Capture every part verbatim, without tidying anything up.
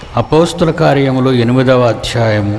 అపోస్తుల కార్యములు ఎనిమిదవ అధ్యాయము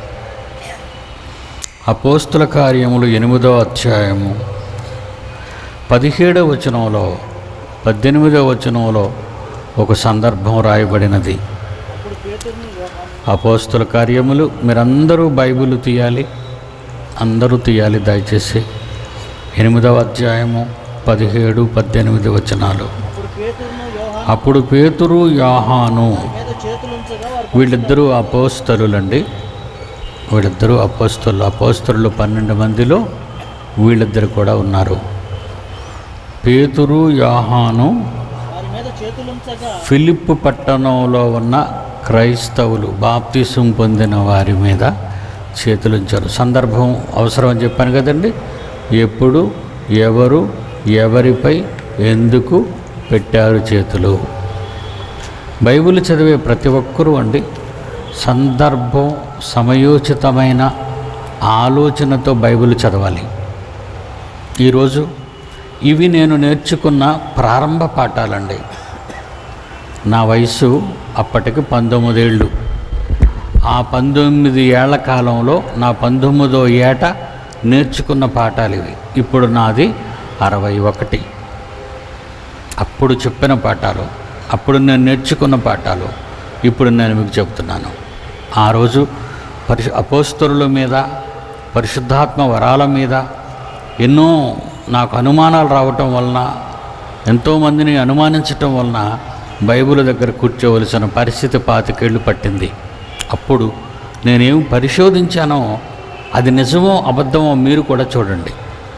అపోస్తుల కార్యములు ఎనిమిదవ అధ్యాయము పదిహేడవ వచనంలో పద్దెనిమిదవ వచనంలో ఒక సందర్భం రాయబడినది. అపోస్తుల కార్యములు మీరందరూ బైబిల్ తీయాలి, అందరూ తీయాలి దయచేసి. ఎనిమిదవ అధ్యాయము పదిహేడు పద్దెనిమిది వచనాలు. అప్పుడు పేతురు యోహాను వీళ్ళిద్దరూ అపోస్తలులండి, వీళ్ళిద్దరూ అపోస్తలు. అపోస్తలు పన్నెండు మందిలో వీళ్ళిద్దరు కూడా ఉన్నారు. పేతురు యోహాను ఫిలిప్పు పట్టణంలో ఉన్న క్రైస్తవులు బాప్తిసం పొందిన వారి మీద చేతులుంచారు. సందర్భం అవసరం అని చెప్పాను కదండి. ఎప్పుడు, ఎవరు, ఎవరిపై, ఎందుకు పెట్టారు చేతులు? బైబిల్ చదివే ప్రతి ఒక్కరూ అండి సందర్భం సమయోచితమైన ఆలోచనతో బైబిల్ చదవాలి. ఈరోజు ఇవి నేను నేర్చుకున్న ప్రారంభ పాఠాలండి. నా వయసు అప్పటికి పంతొమ్మిదేళ్ళు. ఆ పంతొమ్మిది ఏళ్ల కాలంలో నా పంతొమ్మిదో ఏట నేర్చుకున్న పాఠాలు ఇవి. ఇప్పుడు నాది అరవై ఒకటి. అప్పుడు చెప్పిన పాఠాలు, అప్పుడు నేను నేర్చుకున్న పాఠాలు ఇప్పుడు నేను మీకు చెప్తున్నాను. ఆ రోజు పరిశు అపోస్తలుల మీద, పరిశుద్ధాత్మ వరాల మీద ఎన్నో నాకు అనుమానాలు రావటం వలన, ఎంతోమందిని అనుమానించటం వలన బైబిల్ దగ్గర కూర్చోవలసిన పరిస్థితి పాతికేళ్ళు పట్టింది. అప్పుడు నేనేం పరిశోధించానో అది నిజమో అబద్ధమో మీరు కూడా చూడండి.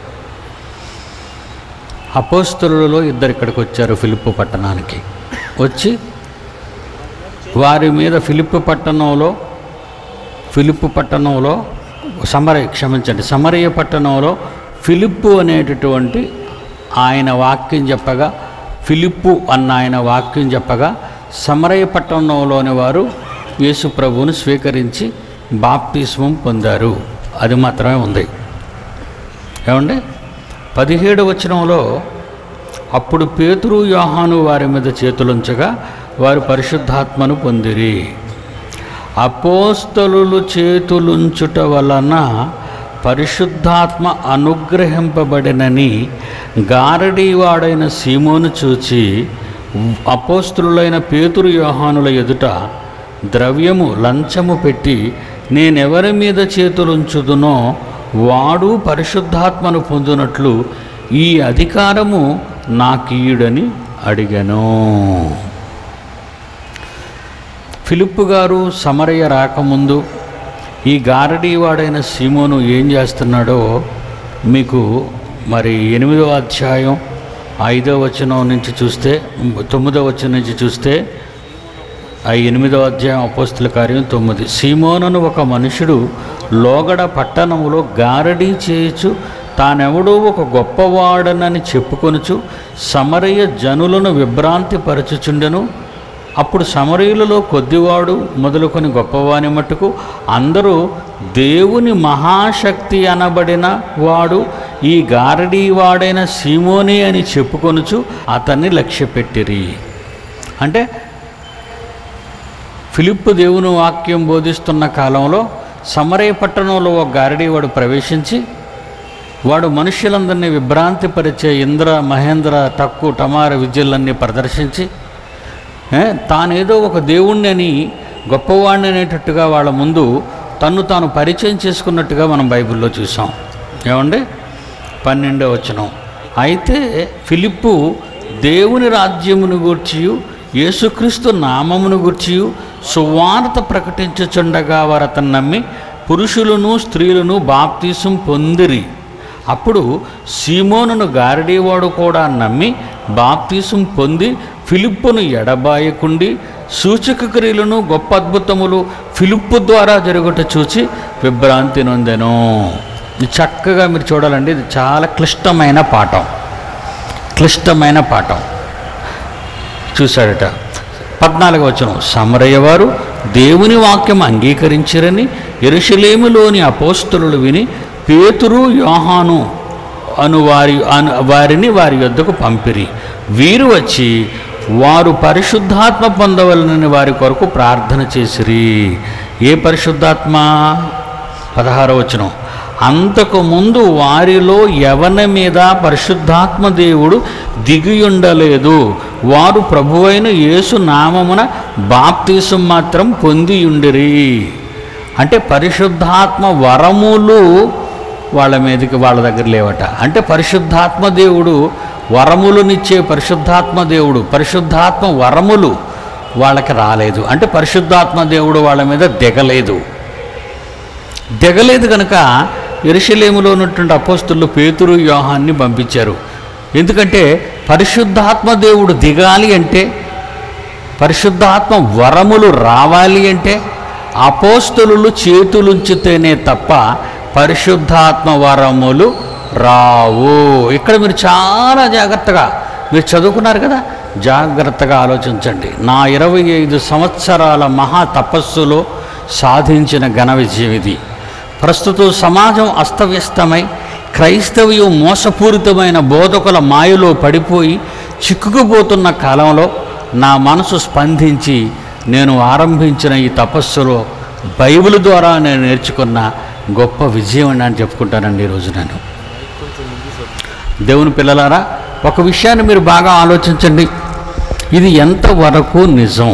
అపోస్తలులలో ఇద్దరు ఇక్కడికి వచ్చారు ఫిలిప్పు పట్టణానికి. వచ్చి వారి మీద ఫిలిప్పు పట్టణంలో ఫిలిప్పు పట్టణంలో సమరయ క్షమించండి సమరయ పట్టణంలో ఫిలిప్పు అనేటటువంటి ఆయన వాక్యం చెప్పగా, ఫిలిప్పు అన్న ఆయన వాక్యం చెప్పగా సమరయ పట్టణంలోని వారు యేసు ప్రభువును స్వీకరించి బాప్తిస్మం పొందారు. అది మాత్రమే ఉంది. ఏమండి? పదిహేడు వచనంలో అప్పుడు పేతురు యోహాను వారి మీద చేతులుంచగా వారు పరిశుద్ధాత్మను పొందిరి. అపోస్తలులు చేతులుంచుట వలన పరిశుద్ధాత్మ అనుగ్రహింపబడినని గారడీవాడైన సీమోను చూచి అపోస్తలులైన పేతురు యోహానుల ఎదుట ద్రవ్యము లంచము పెట్టి నేనెవరి మీద చేతులుంచుదునో వాడు పరిశుద్ధాత్మను పొందినట్లు ఈ అధికారము నాకీయుడని అడిగాను. ఫిలిప్పు గారు సమరయ రాకముందు ఈ గారడీవాడైన సీమోను ఏం చేస్తున్నాడో మీకు మరి ఎనిమిదవ అధ్యాయం ఐదవ వచనం నుంచి చూస్తే, తొమ్మిదవ వచనం నుంచి చూస్తే, ఆ ఎనిమిదవ అధ్యాయం అపోస్తుల కార్యం తొమ్మిది. సీమోనును ఒక మనుషుడు లోగడ పట్టణములో గారడీ చేయుచు తానెవడో ఒక గొప్పవాడనని చెప్పుకొనుచు సమరయ జనులను విభ్రాంతి పరచుచుండెను. అప్పుడు సమరయులలో కొద్దివాడు మొదలుకొని గొప్పవాని మట్టుకు అందరూ దేవుని మహాశక్తి అనబడిన వాడు ఈ గారడీవాడైన సీమోనే అని చెప్పుకొనుచు అతన్ని లక్ష్యపెట్టిరి. అంటే ఫిలిప్పు దేవుని వాక్యం బోధిస్తున్న కాలంలో సమరయ పట్టణంలో ఒక గారడీవాడు ప్రవేశించి వాడు మనుష్యులందరినీ విభ్రాంతిపరిచే ఇంద్ర మహేంద్ర టక్కు టమార విద్యలన్నీ ప్రదర్శించి తానేదో ఒక దేవుణ్ణి అని గొప్పవాడిని అనేటట్టుగా వాళ్ళ ముందు తన్ను తాను పరిచయం చేసుకున్నట్టుగా మనం బైబిల్లో చూసాం. ఏమండి? పన్నెండవ వచనం. అయితే ఫిలిప్పు దేవుని రాజ్యమును గూర్చియు యేసుక్రీస్తు నామమును గూర్చియు సువార్త ప్రకటించుచుండగా వారు అతన్ని నమ్మి పురుషులను స్త్రీలను బాప్తిసం పొందిరి. అప్పుడు సీమోనును గారడీవాడు కూడా నమ్మి బాప్తిసం పొంది ఫిలిప్పును ఎడబాయకుండి సూచక క్రియలను గొప్ప అద్భుతములు ఫిలిప్పు ద్వారా జరుగుట చూచి విభ్రాంతి నొందెను. ఇది చక్కగా మీరు చూడాలండి. ఇది చాలా క్లిష్టమైన పాఠం, క్లిష్టమైన పాఠం. చూశాడట. పద్నాలుగు వచనం. సమరయ వారు దేవుని వాక్యం అంగీకరించిరని యెరూషలేములోని అపోస్తలులు విని పేతురు యోహాను అను వారి అను వారిని వారి యొద్దకు పంపిరి. వీరు వచ్చి వారు పరిశుద్ధాత్మ పొందవలనని వారి కొరకు ప్రార్థన చేసిరి. ఏ పరిశుద్ధాత్మ? పదహారవ వచనం, అంతకు ముందు వారిలో ఎవని మీద పరిశుద్ధాత్మ దేవుడు దిగియుండలేదు, వారు ప్రభువైన యేసు నామమున బాప్తిసం మాత్రం పొందియుండిరి. అంటే పరిశుద్ధాత్మ వరములు వాళ్ళ మీదకి వాళ్ళ దగ్గర లేవట. అంటే పరిశుద్ధాత్మ దేవుడు వరములనిచ్చే పరిశుద్ధాత్మ దేవుడు పరిశుద్ధాత్మ వరములు వాళ్ళకి రాలేదు. అంటే పరిశుద్ధాత్మ దేవుడు వాళ్ళ మీద దిగలేదు. దిగలేదు కనుక యెరూషలేములో ఉన్నటువంటి అపోస్తలులు పేతురు యోహాన్ని పంపించారు. ఎందుకంటే పరిశుద్ధాత్మ దేవుడు దిగాలి అంటే, పరిశుద్ధాత్మ వరములు రావాలి అంటే అపోస్తలులు చేతులుంచితేనే తప్ప పరిశుద్ధాత్మ వరములు రావు. ఇక్కడ మీరు చాలా జాగ్రత్తగా, మీరు చదువుకున్నారు కదా, జాగ్రత్తగా ఆలోచించండి. నా ఇరవై ఐదు సంవత్సరాల మహా తపస్సులో సాధించిన ఘన విజయం ఇది. ప్రస్తుతం సమాజం అస్తవ్యస్తమై క్రైస్తవ్యం మోసపూరితమైన బోధకుల మాయలో పడిపోయి చిక్కుకుపోతున్న కాలంలో నా మనసు స్పందించి నేను ఆరంభించిన ఈ తపస్సులో బైబిల్ ద్వారా నేను నేర్చుకున్న గొప్ప విజయం అని చెప్పుకుంటానండి ఈరోజు. నేను దేవుని పిల్లలారా, ఒక విషయాన్ని మీరు బాగా ఆలోచించండి. ఇది ఎంతవరకు నిజం?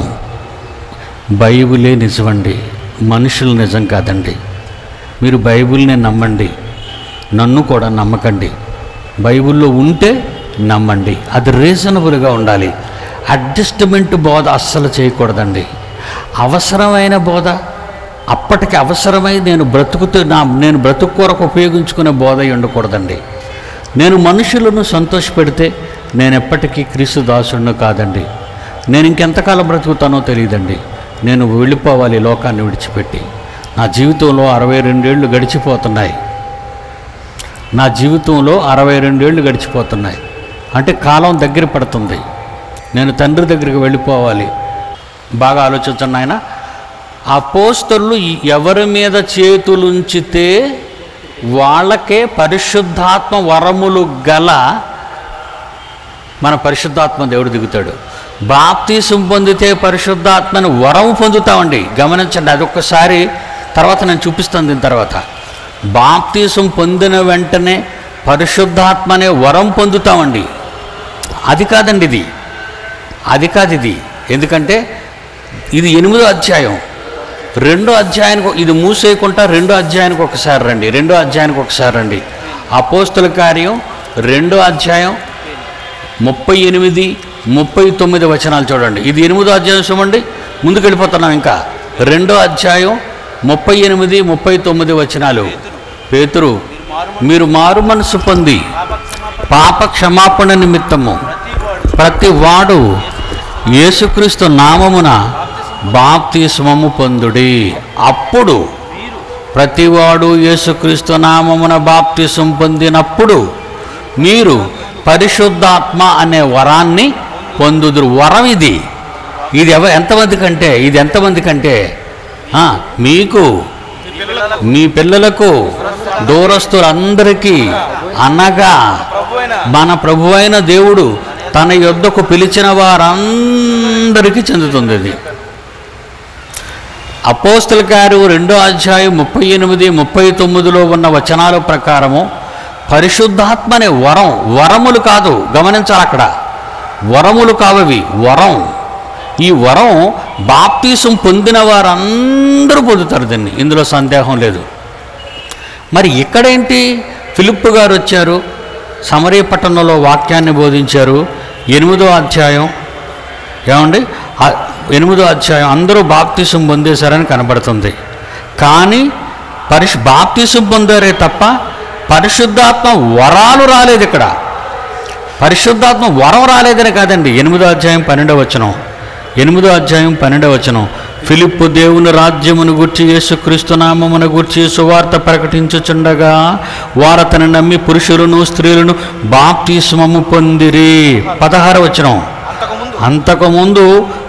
బైబిలే నిజమండి, మనుషులు నిజం కాదండి. మీరు బైబిల్ని నమ్మండి, నన్ను కూడా నమ్మకండి. బైబిల్లో ఉంటే నమ్మండి, అది రీజనబుల్గా ఉండాలి. అడ్జస్ట్మెంట్ బోధ అస్సలు చేయకూడదండి. అవసరమైన బోధ, అప్పటికి అవసరమై నేను బ్రతుకుతూ నా నేను బ్రతుకు కొరకు ఉపయోగించుకునే బోధ ఉండకూడదండి. నేను మనుషులను సంతోషపెడితే నేను ఎప్పటికీ క్రీస్తు దాసుడిని కాదండి. నేను ఇంకెంతకాలం బ్రతుకుతానో తెలియదండి. నేను వెళ్ళిపోవాలి లోకాన్ని విడిచిపెట్టి. నా జీవితంలో అరవై రెండేళ్ళు గడిచిపోతున్నాయి. నా జీవితంలో అరవై రెండేళ్ళు గడిచిపోతున్నాయి అంటే కాలం దగ్గర పడుతుంది. నేను తండ్రి దగ్గరికి వెళ్ళిపోవాలి. బాగా ఆలోచించండి ఆయన. అపోస్తలులు ఎవరి మీద చేతులుంచితే వాళ్ళకే పరిశుద్ధాత్మ వరములు గల మన పరిశుద్ధాత్మ దేవుడు దిగుతాడు. బాప్తీసం పొందితే పరిశుద్ధాత్మని వరం పొందుతామండి. గమనించండి, అదొక్కసారి తర్వాత నేను చూపిస్తాను. దీని తర్వాత బాప్తీసం పొందిన వెంటనే పరిశుద్ధాత్మనే వరం పొందుతామండి. అది కాదండి ఇది, అది కాదు ఇది. ఎందుకంటే ఇది ఎనిమిదో అధ్యాయం. రెండో అధ్యాయానికి ఇది మూసేయకుండా రెండో అధ్యాయానికి ఒకసారి రండి. రెండో అధ్యాయానికి ఒకసారి రండి. అపోస్తల కార్యం రెండో అధ్యాయం ముప్పై ఎనిమిది ముప్పై తొమ్మిది వచనాలు చూడండి. ఇది ఎనిమిదో అధ్యాయం చూడండి. ముందుకు వెళ్ళిపోతున్నాం. ఇంకా రెండో అధ్యాయం ముప్పై ఎనిమిది ముప్పై తొమ్మిది వచనాలు. పేతురు, మీరు మారు మనసు పొంది పాప క్షమాపణ నిమిత్తము ప్రతి వాడు యేసుక్రీస్తు నామమున బాప్తిస్మము పొందుడి. అప్పుడు ప్రతివాడు యేసుక్రీస్తు నామమున బాప్తిసం పొందినప్పుడు మీరు పరిశుద్ధాత్మ అనే వరాన్ని పొందుదురు. వరం ఇది. ఇది ఎవ ఎంతమంది కంటే ఇది ఎంతమంది కంటే మీకు, మీ పిల్లలకు, దూరస్తులందరికీ, అనగా మన ప్రభువైన దేవుడు తన యొద్దకు పిలిచిన వారందరికీ చెందుతుంది. ఇది అపోస్తల కార్యం రెండో అధ్యాయం ముప్పై ఎనిమిది ముప్పై తొమ్మిదిలో ఉన్న వచనాల ప్రకారము పరిశుద్ధాత్మ అనే వరం, వరములు కాదు, గమనించాలి అక్కడ, వరములు కావవి, వరం. ఈ వరం బాప్తీసం పొందిన వారందరూ పొందుతారు దీన్ని, ఇందులో సందేహం లేదు. మరి ఇక్కడేంటి? ఫిలిప్పు గారు వచ్చారు, సమరయ పట్టణంలో వాక్యాన్ని బోధించారు. ఎనిమిదో అధ్యాయం ఏమండి, ఎనిమిదో అధ్యాయం అందరూ బాప్తీసం పొందేశారని కనబడుతుంది. కానీ పరిశు బాప్తీసం పొందారే తప్ప పరిశుద్ధాత్మ వరాలు రాలేదు. ఇక్కడ పరిశుద్ధాత్మ వరం రాలేదని కాదండి. ఎనిమిదో అధ్యాయం పన్నెండవ వచనం, ఎనిమిదో అధ్యాయం పన్నెండవ వచనం, ఫిలిప్పు దేవుని రాజ్యమును గూర్చి యేసుక్రీస్తు నామమును గూర్చి సువార్త ప్రకటించుచుండగా వారు అతని నమ్మి పురుషులను స్త్రీలను బాప్తిస్మము పొందిరి. పదహార వచనం, అంతకుముందు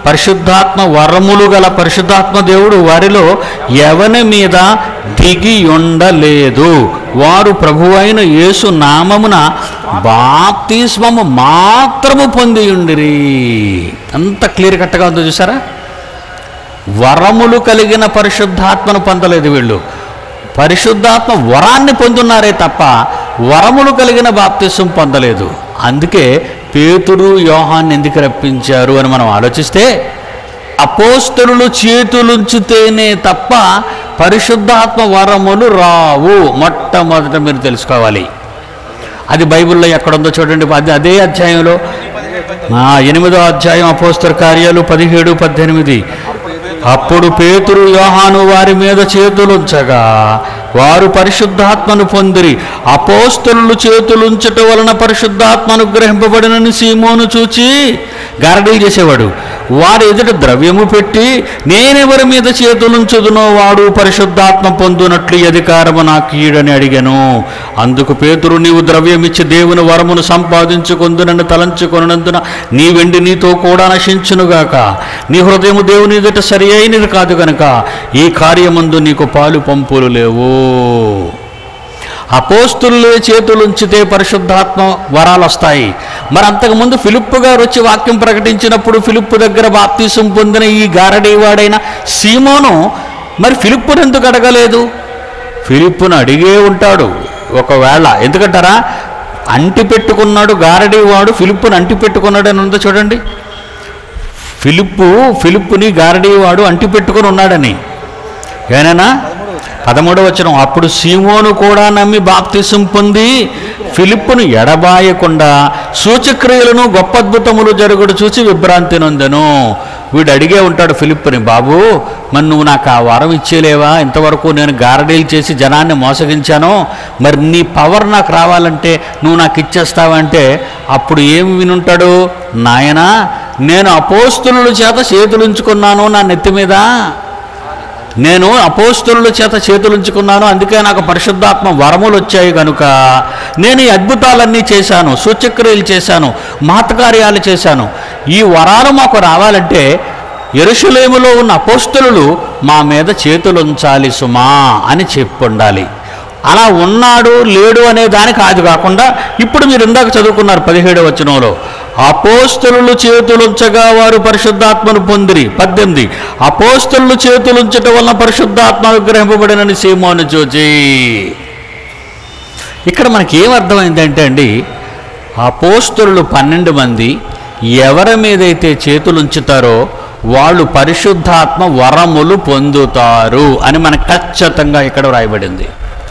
పరిశుద్ధాత్మ వరములు గల పరిశుద్ధాత్మ దేవుడు వారిలో ఎవని మీద దిగి ఉండలేదు. వారు ప్రభువైన యేసు నామమున బాప్తిస్మము మాత్రము పొంది ఉండిరి. అంత క్లియర్ కట్గా ఉందో చూసారా? వరములు కలిగిన పరిశుద్ధాత్మను పొందలేదు వీళ్ళు, పరిశుద్ధాత్మ వరాన్ని పొందున్నారే తప్ప వరములు కలిగిన బాప్తిస్మం పొందలేదు. అందుకే పేతురు యోహాన్ని ఎందుకు రప్పించారు అని మనం ఆలోచిస్తే, అపోస్తలులు చేతులుంచితేనే తప్ప పరిశుద్ధాత్మ వరములు రావు. మొట్టమొదట మీరు తెలుసుకోవాలి. అది బైబిల్లో ఎక్కడుందో చూడండి. అది అదే అధ్యాయంలో ఎనిమిదో అధ్యాయం అపోస్తల కార్యాలు పదిహేడు పద్దెనిమిది. అప్పుడు పేతురు యోహాను వారి మీద చేతులుంచగా వారు పరిశుద్ధాత్మను పొందిరి. అపోస్తలులు చేతులుంచటం వలన పరిశుద్ధాత్మ అనుగ్రహింపబడినని సీమోను చూచి గారడీలు చేసేవాడు. వారి ఎదుట ద్రవ్యము పెట్టి, నేనెవరి మీద చేతులుంచుదునో వాడు పరిశుద్ధాత్మ పొందునట్లు అధికారము నాకు ఈడని అడిగాను. అందుకు పేతురు, నీవు ద్రవ్యమిచ్చి దేవుని వరమును సంపాదించుకొందునని తలంచుకొనందున నీ వెండి నీతో కూడా నశించునుగాక. నీ హృదయము దేవుని ఎదుట సరి అయినది కాదు గనుక ఈ కార్యమందు నీకు పాలు పంపులు లేవు. అపోస్తులే చేతులుంచితే పరిశుద్ధాత్మ వరాలు వస్తాయి. మరి అంతకుముందు ఫిలిప్పు గారు వచ్చి వాక్యం ప్రకటించినప్పుడు ఫిలిప్పు దగ్గర బాప్తిసం పొందిన ఈ గారడీవాడైన సీమోను మరి ఫిలిప్పును ఎందుకు అడగలేదు? ఫిలిప్పును అడిగే ఉంటాడు ఒకవేళ. ఎందుకంటారా? అంటి పెట్టుకున్నాడు గారడీవాడు, ఫిలిప్పును అంటి పెట్టుకున్నాడు అని ఉందో చూడండి. ఫిలిప్పు ఫిలిప్పుని గారడీవాడు అంటి పెట్టుకుని ఉన్నాడని. ఏనైనా పదమూడవ వచనం, అప్పుడు సీమోను కూడా నమ్మి బాప్తిసం పొంది ఫిలిప్పును ఎడబాయకుండా సూచక్రియలను గొప్ప అద్భుతములు జరుగుడు చూసి విభ్రాంతి నొందెను. వీడు అడిగే ఉంటాడు ఫిలిప్పుని, బాబు మరి నువ్వు నాకు ఆ వరం ఇచ్చేలేవా? ఇంతవరకు నేను గారడీలు చేసి జనాన్ని మోసగించాను, మరి నీ పవర్ నాకు రావాలంటే నువ్వు నాకు ఇచ్చేస్తావంటే అప్పుడు ఏమి వినుంటాడు? నాయనా, నేను అపోస్తుల చేత చేతులుంచుకున్నాను నా నెత్తి మీద, నేను అపోస్తుల చేత చేతులుంచుకున్నాను, అందుకే నాకు పరిశుద్ధాత్మ వరములు వచ్చాయి కనుక నేను ఈ అద్భుతాలన్నీ చేశాను, సూచక్రియలు చేశాను, మహత్కార్యాలు చేశాను. ఈ వరాలు మాకు రావాలంటే యెరూషలేములో ఉన్న అపోస్తులు మా మీద చేతులుంచాలి సుమా అని చెప్పుండాలి. అలా ఉన్నాడు లేడు అనే దానికి అది కాకుండా ఇప్పుడు మీరు ఇందాక చదువుకున్నారు పదిహేడవ వచనంలో, అపోస్తలులు చేతులుంచగా వారు పరిశుద్ధాత్మను పొందిరి. పద్దెనిమిది, అపోస్తలులు చేతులుంచటం వలన పరిశుద్ధాత్మ అనుగ్రహింపబడినని సీమోను చూచి. ఇక్కడ మనకి ఏమర్థమైందంటే అండి, అపోస్తలులు పన్నెండు మంది ఎవరి మీదైతే చేతులుంచుతారో వాళ్ళు పరిశుద్ధాత్మ వరములు పొందుతారు అని మనకు ఖచ్చితంగా ఇక్కడ వ్రాయబడింది.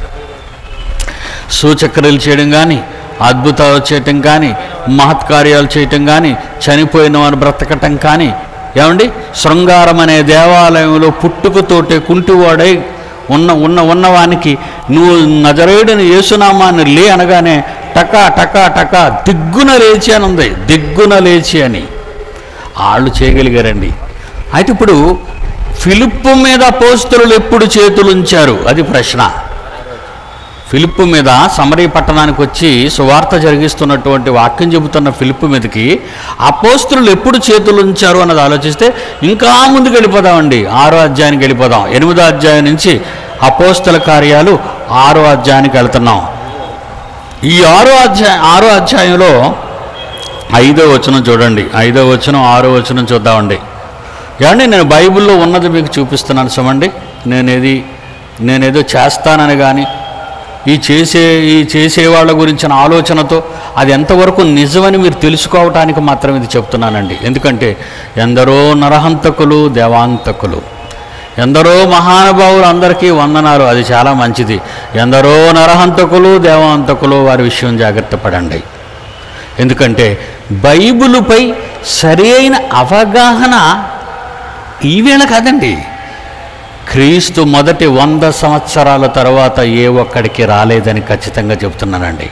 సూచక్రియలు చేయడం కానీ, అద్భుతాలు చేయటం కానీ, మహత్కార్యాలు చేయటం కానీ, చనిపోయిన వారు బ్రతకటం కానీ. ఏమండి, శృంగారం అనే దేవాలయంలో పుట్టుకతోటే కుంటివాడై ఉన్న ఉన్న ఉన్నవానికి నువ్వు నజరేయుడైన యేసునామాన్ని లే అనగానే టకా టకా టకా దిగ్గున లేచి అని ఉంది. దిగ్గున లేచి అని వాళ్ళు చేయగలిగారండి. అయితే ఇప్పుడు ఫిలిప్పు మీద అపోస్తలులు ఎప్పుడు చేతులుంచారు? అది ప్రశ్న. ఫిలిప్పు మీద సమరీ పట్టణానికి వచ్చి సువార్త జరిగిస్తున్నటువంటి వాక్యం చెబుతున్న ఫిలిప్పు మీదకి అపోస్తలులు ఎప్పుడు చేతులు ఉంచారు అన్నది ఆలోచిస్తే ఇంకా ముందుకు వెళ్ళిపోదామండి. ఆరో అధ్యాయానికి వెళ్ళిపోదాం. ఎనిమిదో అధ్యాయం నుంచి అపోస్తల కార్యాలు ఆరో అధ్యాయానికి వెళ్తున్నాం. ఈ ఆరో అధ్యాయం ఆరో అధ్యాయంలో ఐదో వచనం చూడండి. ఐదో వచనం ఆరో వచనం చూద్దామండి. ఏమండి, నేను బైబిల్లో ఉన్నది మీకు చూపిస్తున్నాను చూడండి. నేనేది నేనేదో చేస్తానని కానీ ఈ చేసే ఈ చేసేవాళ్ళ గురించిన ఆలోచనతో అది ఎంతవరకు నిజమని మీరు తెలుసుకోవటానికి మాత్రం ఇది చెప్తున్నానండి. ఎందుకంటే ఎందరో నరహంతకులు, దేవాంతకులు, ఎందరో మహానుభావులు, అందరికీ వందనాలు, అది చాలా మంచిది. ఎందరో నరహంతకులు, దేవాంతకులు, వారి విషయం జాగ్రత్త పడండి. ఎందుకంటే బైబిలుపై సరి అయిన అవగాహన ఈవేళ కాదండి, క్రీస్తు మొదటి వంద సంవత్సరాల తర్వాత ఏ ఒక్కడికి రాలేదని ఖచ్చితంగా చెప్తున్నానండి.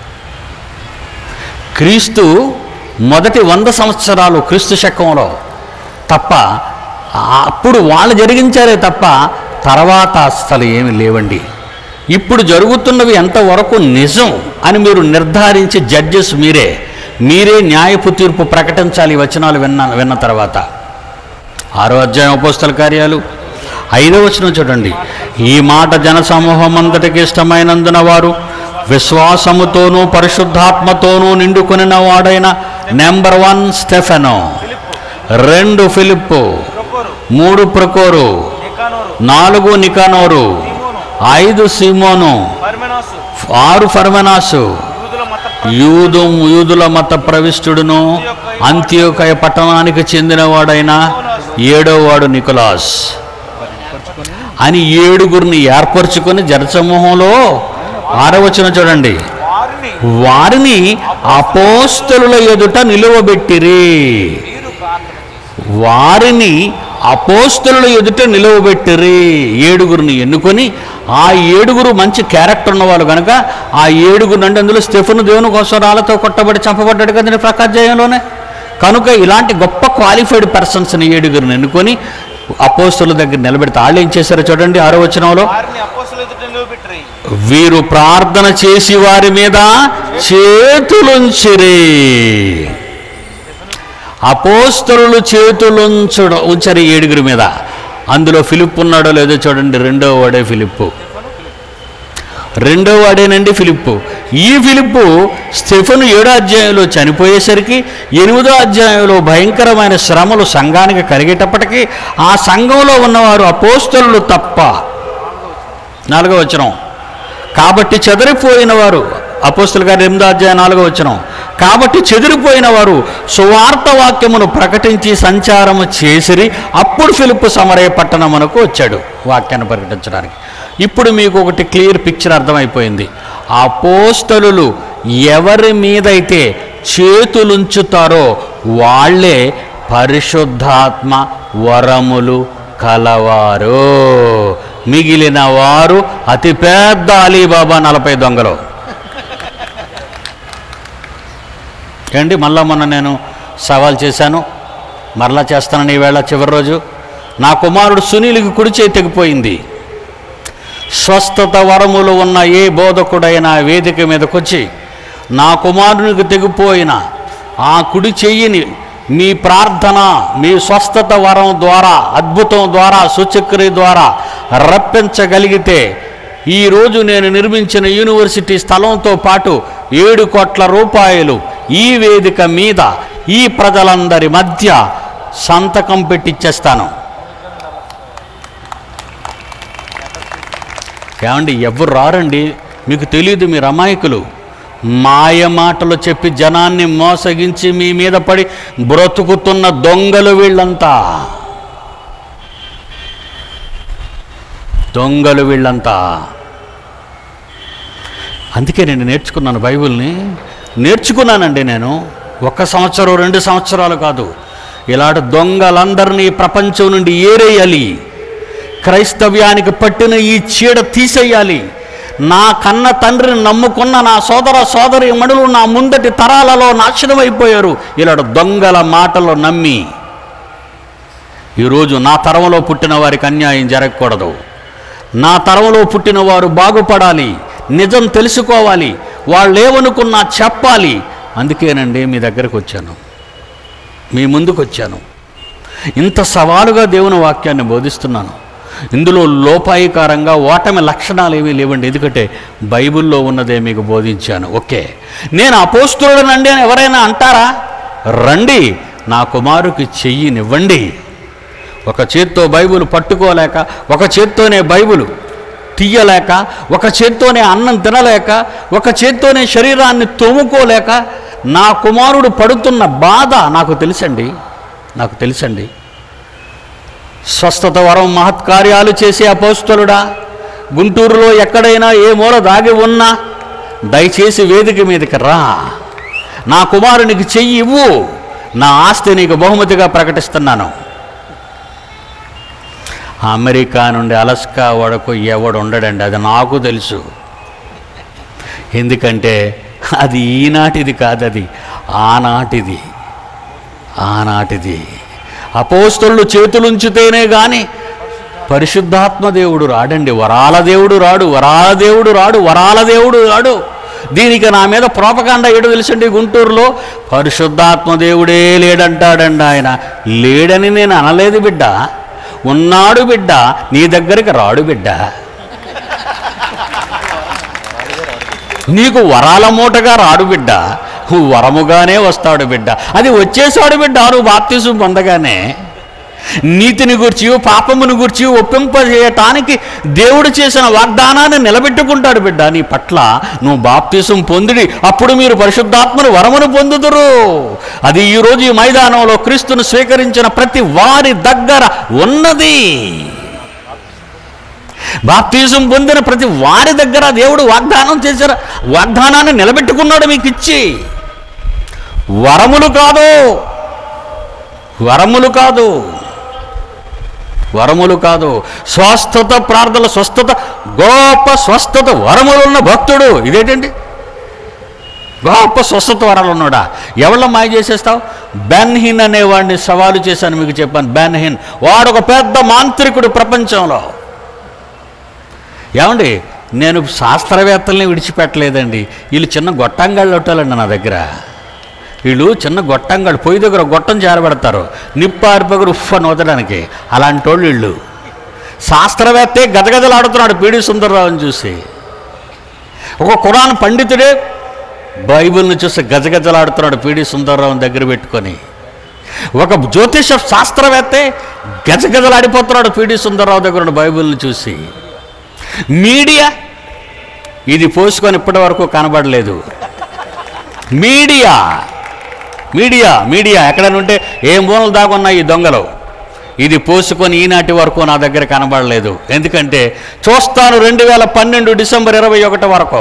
క్రీస్తు మొదటి వంద సంవత్సరాలు క్రీస్తు శకంలో తప్ప అప్పుడు వాళ్ళు జరిగించారే తప్ప తర్వాత అస్సలు ఏమి లేవండి. ఇప్పుడు జరుగుతున్నవి ఎంతవరకు నిజం అని మీరు నిర్ధారించి జడ్జెస్ మీరే మీరే న్యాయపు తీర్పు ప్రకటించాలి వచనాలు విన్న విన్న తర్వాత. ఆరో అధ్యాయం అపోస్తల కార్యాలు ఐదో వచనం చూడండి. ఈ మాట జనసమూహం అంతటికి ఇష్టమైనందున వారు విశ్వాసముతోనూ పరిశుద్ధాత్మతోనూ నిండుకొనిన వాడైన నెంబర్ వన్ స్టెఫెను, రెండు ఫిలిప్పు, మూడు ప్రకోరు, నాలుగు నికానోరు, ఐదు సిమోను, ఆరు ఫర్మెనాసు, యూదు యూదుల మత ప్రవిష్టుడును అంత్యోకయ పట్టణానికి చెందినవాడైన ఏడో వాడు నికోలాస్ అని ఏడుగురిని ఏర్పరచుకొని జనసమూహంలో ఆరో వచనం చూడండి. వారిని అపోస్తలుల ఎదుట నిలువబెట్టిరి. వారిని అపోస్తలుల ఎదుట నిలువబెట్టిరి. ఏడుగురిని ఎన్నుకొని, ఆ ఏడుగురు మంచి క్యారెక్టర్ ఉన్నవాళ్ళు కనుక ఆ ఏడుగురు అంటే అందులో స్టెఫెను దేవుని కోసం రాళ్ళతో కొట్టబడి చంపబడ్డాడు కదండి ప్రకాధ్యాయంలోనే. కనుక ఇలాంటి గొప్ప క్వాలిఫైడ్ పర్సన్స్ని ఏడుగురిని ఎన్నుకొని అపోస్తలుల దగ్గర నిలబెడితే వాళ్ళు ఏం చేశారో చూడండి. ఆరో వచనంలో, వీరు ప్రార్థన చేసి వారి మీద చేతులుంచిరి. అపోస్తలులు చేతులుంచడ ఉంచరి ఏడుగురి మీద. అందులో ఫిలిప్పు ఉన్నాడో లేదో చూడండి. రెండో వాడే ఫిలిప్పు, రెండో వాడేనండి ఫిలిప్పు. ఈ ఫిలిప్పు స్టెఫెను ఏడో అధ్యాయంలో చనిపోయేసరికి ఎనిమిదో అధ్యాయంలో భయంకరమైన శ్రమలు సంఘానికి కలిగేటప్పటికీ ఆ సంఘంలో ఉన్నవారు అపోస్తలులు తప్ప. నాలుగో వచనం, కాబట్టి చెదిరిపోయిన వారు, అపోస్తలుల గారి ఎనిమిదో అధ్యాయం నాలుగో వచనం, కాబట్టి చెదిరిపోయిన వారు సువార్త వాక్యమును ప్రకటించి సంచారము చేసిరి. అప్పుడు ఫిలిప్పు సమరయ పట్టణమునకు వచ్చాడు వాక్యాన్ని ప్రకటించడానికి. ఇప్పుడు మీకు ఒకటి క్లియర్ పిక్చర్ అర్థమైపోయింది. అపోస్తలులు ఎవరి మీదైతే చేతులుంచుతారో వాళ్ళే పరిశుద్ధాత్మ వరములు కలవారు. మిగిలిన వారు అతిపెద్ద అలీబాబా నలభై దొంగలు. ఏంటి మళ్ళా మొన్న నేను సవాల్ చేశాను, మరలా చేస్తానని ఈవేళ చివరి రోజు. నా కుమారుడు సునీల్కి కుడి చేయి తెగిపోయింది. స్వస్థత వరములు ఉన్న ఏ బోధకుడైనా వేదిక మీదకొచ్చి నా కుమారునికి తెగిపోయిన ఆ కుడి చెయ్యిని మీ ప్రార్థన, మీ స్వస్థత వరం ద్వారా, అద్భుతం ద్వారా, సూచక్రియ ద్వారా రప్పించగలిగితే ఈరోజు నేను నిర్మించిన యూనివర్సిటీ స్థలంతో పాటు ఏడు కోట్ల రూపాయలు ఈ వేదిక మీద ఈ ప్రజలందరి మధ్య సంతకం పెట్టిచ్చేస్తాను. ఏమండి, ఎవరు రారండి, మీకు తెలియదు, మీరు అమాయకులు. మాయ మాటలు చెప్పి జనాన్ని మోసగించి మీ మీద పడి బ్రతుకుతున్న దొంగలు వీళ్ళంతా, దొంగలు వీళ్ళంతా. అందుకే నేను నేర్చుకున్నాను బైబిల్ని, నేర్చుకున్నానండి నేను. ఒక సంవత్సరం రెండు సంవత్సరాలు కాదు. ఇలాంటి దొంగలందరినీ ప్రపంచం నుండి ఏరేయాలి. క్రైస్తవ్యానికి పట్టిన ఈ చీడ తీసేయాలి. నా కన్న తండ్రిని నమ్ముకున్న నా సోదర సోదరి మడులు నా ముందటి తరాలలో నాశనం అయిపోయారు ఇలాంటి దొంగల మాటలు నమ్మి. ఈరోజు నా తరంలో పుట్టిన వారికి అన్యాయం జరగకూడదు. నా తరంలో పుట్టిన వారు బాగుపడాలి, నిజం తెలుసుకోవాలి, వాళ్ళు ఏమనుకున్నా చెప్పాలి. అందుకేనండి మీ దగ్గరకు వచ్చాను, మీ ముందుకు వచ్చాను. ఇంత సవాలుగా దేవుని వాక్యాన్ని బోధిస్తున్నాను. ఇందులో లోపాయికారంగా ఓటమి లక్షణాలు ఏమీ లేవండి, ఎందుకంటే బైబిల్లో ఉన్నదే మీకు బోధించాను. ఓకే, నేను అపోస్తలుడనండి అని ఎవరైనా అంటారా? రండి, నా కుమారుకి చెయ్యినివ్వండి. ఒక చేత్తో బైబిల్ పట్టుకోలేక, ఒక చేత్తోనే బైబిల్ తీయలేక, ఒక చేత్తోనే అన్నం తినలేక, ఒక చేత్తోనే శరీరాన్ని తోముకోలేక నా కుమారుడు పడుతున్న బాధ నాకు తెలుసండి, నాకు తెలుసండి. స్వస్థత వరం మహత్కార్యాలు చేసే అపోస్తలుడా, గుంటూరులో ఎక్కడైనా ఏ మూల దాగి ఉన్నా దయచేసి వేదిక మీదకి రా. నా కుమారునికి చెయ్యి ఇవ్వు, నా ఆస్తి నీకు బహుమతిగా ప్రకటిస్తున్నాను. అమెరికా నుండి అలస్కా వరకు ఎవడు ఉండడండి, అది నాకు తెలుసు. ఎందుకంటే అది ఈనాటిది కాదు, అది ఆనాటిది, ఆనాటిది. అపోస్తలులు చేతులుంచితేనే కానీ పరిశుద్ధాత్మ దేవుడు రాడండి. వరాల దేవుడు రాడు, వరాల దేవుడు రాడు, వరాల దేవుడు రాడు. దీనికి నా మీద ప్రోపకాండ ఏడు తెలుసండి గుంటూరులో, పరిశుద్ధాత్మ దేవుడే లేడంటాడండి ఆయన. లేడని నేను అనలేదు బిడ్డ, ఉన్నాడు బిడ్డ, నీ దగ్గరికి రాడు బిడ్డ. నీకు వరాల మూటగా రాడు బిడ్డ, వరముగానే వస్తాడు బిడ్డ. అది వచ్చేసాడు బిడ్డ నువ్వు బాప్తిసం పొందగానే. నీతిని గూర్చి పాపమును గూర్చి ఒప్పింపజేయటానికి దేవుడు చేసిన వాగ్దానాన్ని నిలబెట్టుకుంటాడు బిడ్డ నీ పట్ల. నువ్వు బాప్తిసం పొందిడి, అప్పుడు మీరు పరిశుద్ధాత్మను వరమును పొందుదురు. అది ఈరోజు ఈ మైదానంలో క్రీస్తును స్వీకరించిన ప్రతి వారి దగ్గర ఉన్నది. బాప్తిజం పొందిన ప్రతి వారి దగ్గర దేవుడు వాగ్దానం చేశారు, వాగ్దానాన్ని నిలబెట్టుకున్నాడు మీకు ఇచ్చి. వరములు కాదు, వరములు కాదు, వరములు కాదు, స్వస్థత ప్రార్థన, స్వస్థత, గొప్ప స్వస్థత వరములున్న భక్తుడు. ఇదేంటండి గొప్ప స్వస్థత వరాలు ఉన్నాడా? ఎవళ్ళ మాయ చేసేస్తావు? బెన్హిన్ అనేవాడిని సవాలు చేశాను, మీకు చెప్పాను. బెన్హిన్ వాడు ఒక పెద్ద మాంత్రికుడు ప్రపంచంలో. ఏమండి, నేను శాస్త్రవేత్తల్ని విడిచిపెట్టలేదండి. వీళ్ళు చిన్న గొట్టంగాళ్ళు ఉంటారండి నా దగ్గర. వీళ్ళు చిన్న గొట్టంగాళ్ళు, పొయ్యి దగ్గర గొట్టం చేరబెడతారు, నిప్పు ఆరిపోగరు ఉఫ్ అని వదడానికి. అలాంటి వాళ్ళు వీళ్ళు. శాస్త్రవేత్తే గదగదలాడుతున్నాడు పీడి సుందరరావుని చూసి. ఒక ఖురాన్ పండితుడే బైబిల్ని చూసి గజగజలాడుతున్నాడు పీడి సుందరరావుని దగ్గర పెట్టుకొని. ఒక జ్యోతిష శాస్త్రవేత్తే గజగజలాడిపోతున్నాడు పీడి సుందరరావు దగ్గర బైబిల్ని చూసి. మీడియా ఇది పోసుకొని ఇప్పటి వరకు కనబడలేదు. మీడియా మీడియా మీడియా ఎక్కడనుంటే ఏం మూలలు దాగున్నాయి ఈ దొంగలు, ఇది పోసుకొని ఈనాటి వరకు నా దగ్గర కనబడలేదు. ఎందుకంటే చూస్తాను రెండు వేల పన్నెండు డిసెంబర్ ఇరవై ఒకటి వరకు.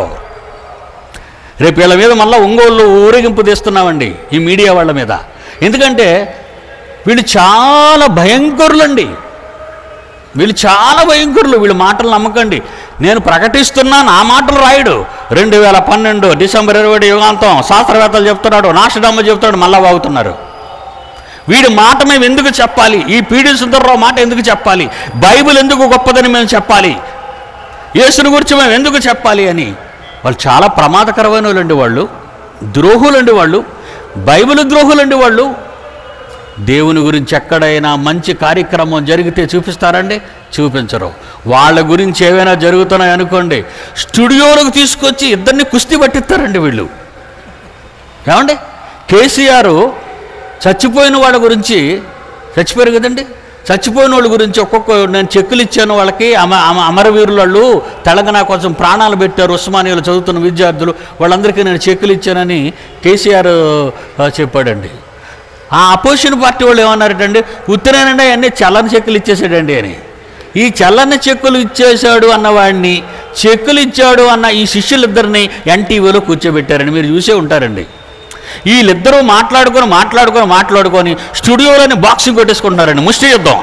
రేపు వీళ్ళ మీద మళ్ళీ ఒంగోలు ఊరేగింపు తీస్తున్నామండి ఈ మీడియా వాళ్ళ మీద. ఎందుకంటే వీళ్ళు చాలా భయంకరులండి, వీళ్ళు చాలా భయంకరులు. వీళ్ళు మాటలు నమ్మకండి. నేను ప్రకటిస్తున్నా, నా మాటలు రాయడు. రెండు వేల పన్నెండు డిసెంబర్ ఇరవై యుగాంతం శాస్త్రవేత్తలు చెప్తున్నాడు, నాషడమ్మ చెప్తాడు, మళ్ళా వాగుతున్నారు. వీడి మాట మేము ఎందుకు చెప్పాలి? ఈ పీడి సుందరరావు మాట ఎందుకు చెప్పాలి? బైబిల్ ఎందుకు గొప్పదని మేము చెప్పాలి? యేసుని గురించి మేము ఎందుకు చెప్పాలి అని వాళ్ళు చాలా ప్రమాదకరమైన వాళ్ళండి. వాళ్ళు ద్రోహులండి, వాళ్ళు బైబిల్ ద్రోహులండి. వాళ్ళు దేవుని గురించి ఎక్కడైనా మంచి కార్యక్రమం జరిగితే చూపిస్తారండి? చూపించరు. వాళ్ళ గురించి ఏవైనా జరుగుతున్నాయి అనుకోండి, స్టూడియోలకు తీసుకొచ్చి ఇద్దరిని కుస్తీ పట్టిస్తారండి వీళ్ళు. ఏమండి, కేసీఆర్ చచ్చిపోయిన వాళ్ళ గురించి, చచ్చిపోయారు కదండి, చచ్చిపోయిన వాళ్ళ గురించి ఒక్కొక్క నేను చెక్కులు ఇచ్చాను వాళ్ళకి. అమ అమ అమరవీరులు వాళ్ళు తెలంగాణ కోసం ప్రాణాలు పెట్టారు, ఉస్మానియాలో చదువుతున్న విద్యార్థులు, వాళ్ళందరికీ నేను చెక్కులు ఇచ్చానని కేసీఆర్ చెప్పాడండి. ఆ అపోజిషన్ పార్టీ వాళ్ళు ఏమన్నారటండి, ఉత్తరేనండి అవన్నీ చల్లని చెక్కులు ఇచ్చేసాడండి అని. ఈ చల్లని చెక్కులు ఇచ్చేశాడు అన్నవాడిని, చెక్కులు ఇచ్చాడు అన్న ఈ శిష్యులిద్దరిని ఎన్టీవీలో కూర్చోబెట్టారండి. మీరు చూసే ఉంటారండి. వీళ్ళిద్దరూ మాట్లాడుకొని మాట్లాడుకొని మాట్లాడుకొని స్టూడియోలోని బాక్సింగ్ కొట్టేసుకుంటున్నారండి, ముష్టి యుద్ధం.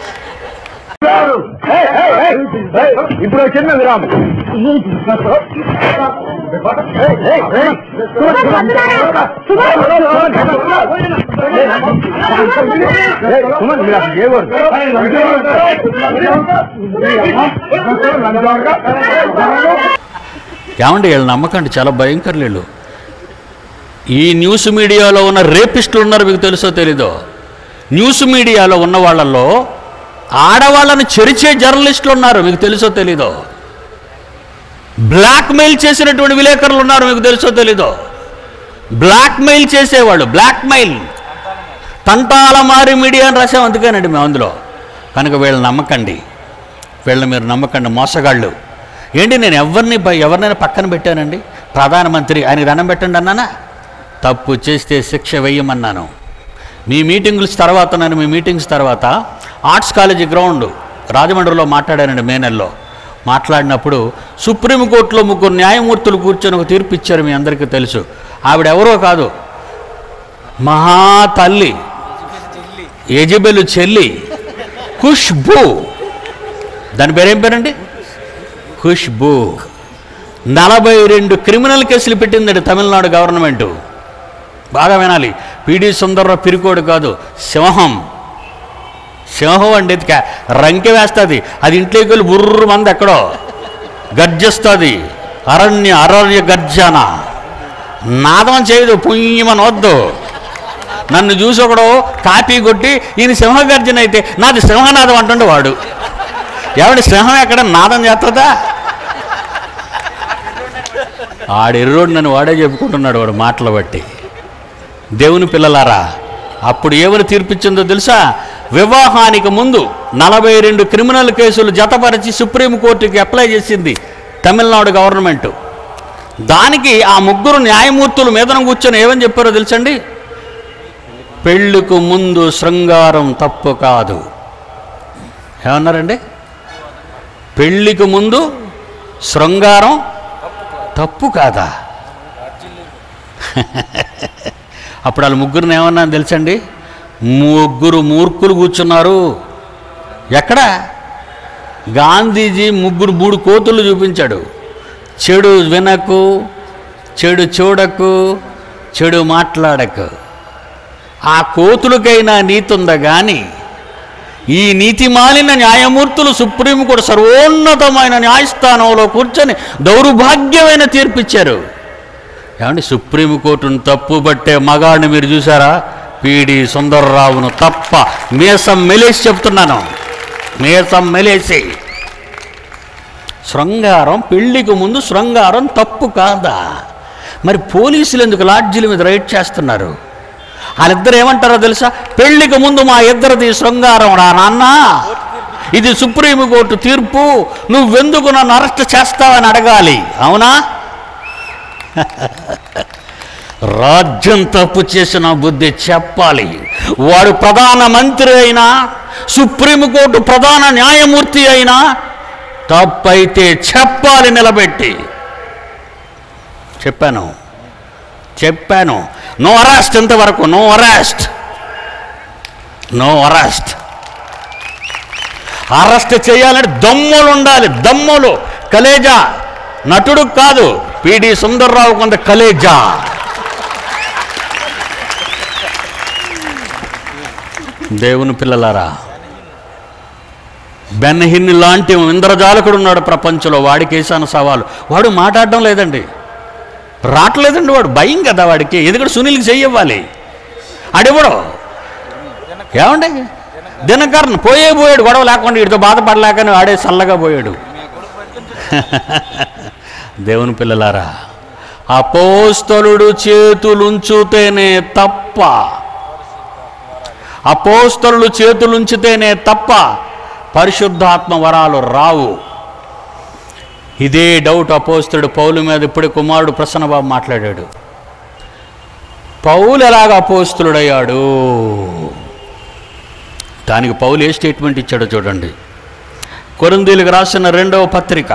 ఇప్పుడు చిన్న విరామం. ఏమండి, వీళ్ళు నమ్మకండి, చాలా భయంకరులు వీళ్ళు. ఈ న్యూస్ మీడియాలో ఉన్న రేపిస్టులు ఉన్నారు, మీకు తెలుసో తెలీదో. న్యూస్ మీడియాలో ఉన్న వాళ్ళల్లో ఆడవాళ్ళని చెరిచే జర్నలిస్టులు ఉన్నారు, మీకు తెలుసో తెలీదో. బ్లాక్మెయిల్ చేసినటువంటి విలేకరులు ఉన్నారు, మీకు తెలుసో తెలీదో. బ్లాక్మెయిల్ చేసేవాళ్ళు, బ్లాక్మెయిల్ తంటాల మారి మీడియా అని రాసాం, అందుకేనండి మేము అందులో. కనుక వీళ్ళని నమ్మకండి, వీళ్ళని మీరు నమ్మకండి, మోసగాళ్ళు. ఏంటి, నేను ఎవరిని ఎవరినైనా పక్కన పెట్టానండి? ప్రధానమంత్రి ఆయనకి దండం పెట్టండి అన్నానా? తప్పు చేస్తే శిక్ష వేయమన్నాను. మీ మీటింగ్స్ తర్వాత నేను మీ మీటింగ్స్ తర్వాత ఆర్ట్స్ కాలేజీ గ్రౌండ్ రాజమండ్రిలో మాట్లాడానండి మే నెలలో. మాట్లాడినప్పుడు సుప్రీంకోర్టులో ముగ్గురు న్యాయమూర్తులు కూర్చొని ఒక తీర్పు ఇచ్చారు, మీ అందరికీ తెలుసు. ఆవిడ ఎవరో కాదు, మహా తల్లి యజబెలు చెల్లి ఖుష్బూ. దాని పేరేం పేరండి? ఖుష్బూ. నలభై రెండు క్రిమినల్ కేసులు పెట్టిందండి తమిళనాడు గవర్నమెంటు. బాగా వినాలి, పీడి సుందర్రావు పిరికోడు కాదు, సింహం. సింహం అండి, రంకె వేస్తుంది, అది ఇంట్లోకి వెళ్ళి బుర్రు మంది ఎక్కడో గర్జిస్తుంది, అరణ్య అరణ్య గర్జన నాదం చేయదు, పుయ్యమని వద్దు. నన్ను చూసి ఒకడు కాపీ కొట్టి ఈయన సింహగర్జన అయితే నాది సింహనాదం అంటుండే వాడు. ఎవడి సింహం ఎక్కడ నాదం చేస్తుందా? ఆడెర్రోడు నన్ను వాడే చెప్పుకుంటున్నాడు వాడు మాటలు బట్టి. దేవుని పిల్లలారా, అప్పుడు ఏమని తీర్పిచ్చిందో తెలుసా? వివాహానికి ముందు నలభై రెండు క్రిమినల్ కేసులు జతపరిచి సుప్రీంకోర్టుకి అప్లై చేసింది తమిళనాడు గవర్నమెంట్. దానికి ఆ ముగ్గురు న్యాయమూర్తులు మీదన కూర్చొని ఏమని చెప్పారో తెలుసండి? పెళ్ళికు ముందు శృంగారం తప్పు కాదు. ఏమన్నారండి? పెళ్ళికి ముందు శృంగారం తప్పు కాదా? అప్పుడు వాళ్ళు ముగ్గురిని ఏమన్నా తెలుసండి? ముగ్గురు మూర్ఖులు కూర్చున్నారు. ఎక్కడ? గాంధీజీ ముగ్గురు మూడు కోతులు చూపించాడు. చెడు వినకు, చెడు చూడకు, చెడు మాట్లాడకు. ఆ కోతులకైనా నీతి ఉందా కానీ ఈ నీతి మాలిన న్యాయమూర్తులు సుప్రీంకోర్టు సర్వోన్నతమైన న్యాయస్థానంలో కూర్చొని దౌర్భాగ్యమైన తీర్పిచ్చారు. ఏమండి, సుప్రీంకోర్టును తప్పు పట్టే మగాడిని మీరు చూసారా? పిడి సుందర్రావును తప్ప. మీసం మెలేసి చెప్తున్నాను, మీసం మెలేసి. శృంగారం, పెళ్లికి ముందు శృంగారం తప్పు కాదా? మరి పోలీసులు ఎందుకు లాడ్జీల మీద రైడ్ చేస్తున్నారు? వాళ్ళిద్దరు ఏమంటారో తెలుసా? పెళ్లికి ముందు మా ఇద్దరిది శృంగారం రా నాన్న, ఇది సుప్రీంకోర్టు తీర్పు, నువ్వెందుకు నన్ను అరెస్ట్ చేస్తావని అడగాలి. అవునా? రాజ్యం తప్పు చేసిన బుద్ధి చెప్పాలి. వాడు ప్రధానమంత్రి అయినా, సుప్రీంకోర్టు ప్రధాన న్యాయమూర్తి అయినా తప్పైతే చెప్పాలి నిలబెట్టి. చెప్పాను చెప్పాను నో అరెస్ట్. ఇంతవరకు no arrest, no arrest. Arrest చేయాలంటే దమ్ములు ఉండాలి, దమ్ములు. కలేజా నటుడు కాదు, పిడి సుందర్రావు కొంత కలేజా. దేవుని పిల్లలారా, బెన్హిన్ లాంటి ఇంద్రజాలకుడు ఉన్నాడు ప్రపంచంలో. వాడికి వేసాను సవాలు. వాడు మాట్లాడడం లేదండి, రావట్లేదండి. వాడు భయం కదా వాడికి. ఎందుకంటే సునీల్కి చెయ్యవ్వాలి. ఆడెవడో ఏమండి దినకరన్ పోయే పోయాడు, గొడవ లేకుండా వీడితో బాధపడలేకని ఆడే చల్లగా పోయాడు. దేవుని పిల్లలారా, అపోస్తలుడు చేతులుంచుతేనే తప్ప, అపోస్తలుడు చేతులుంచితేనే తప్ప పరిశుద్ధాత్మ వరాలు రావు. ఇదే డౌట్ అపోస్తలుడు పౌలు మీద ఇప్పుడే కుమారుడు ప్రసన్నబాబు మాట్లాడాడు. పౌలు ఎలాగ అపోస్తలుడయ్యాడు? దానికి పౌలు ఏ స్టేట్మెంట్ ఇచ్చాడో చూడండి. కొరింథీయులకు రాసిన రెండవ పత్రిక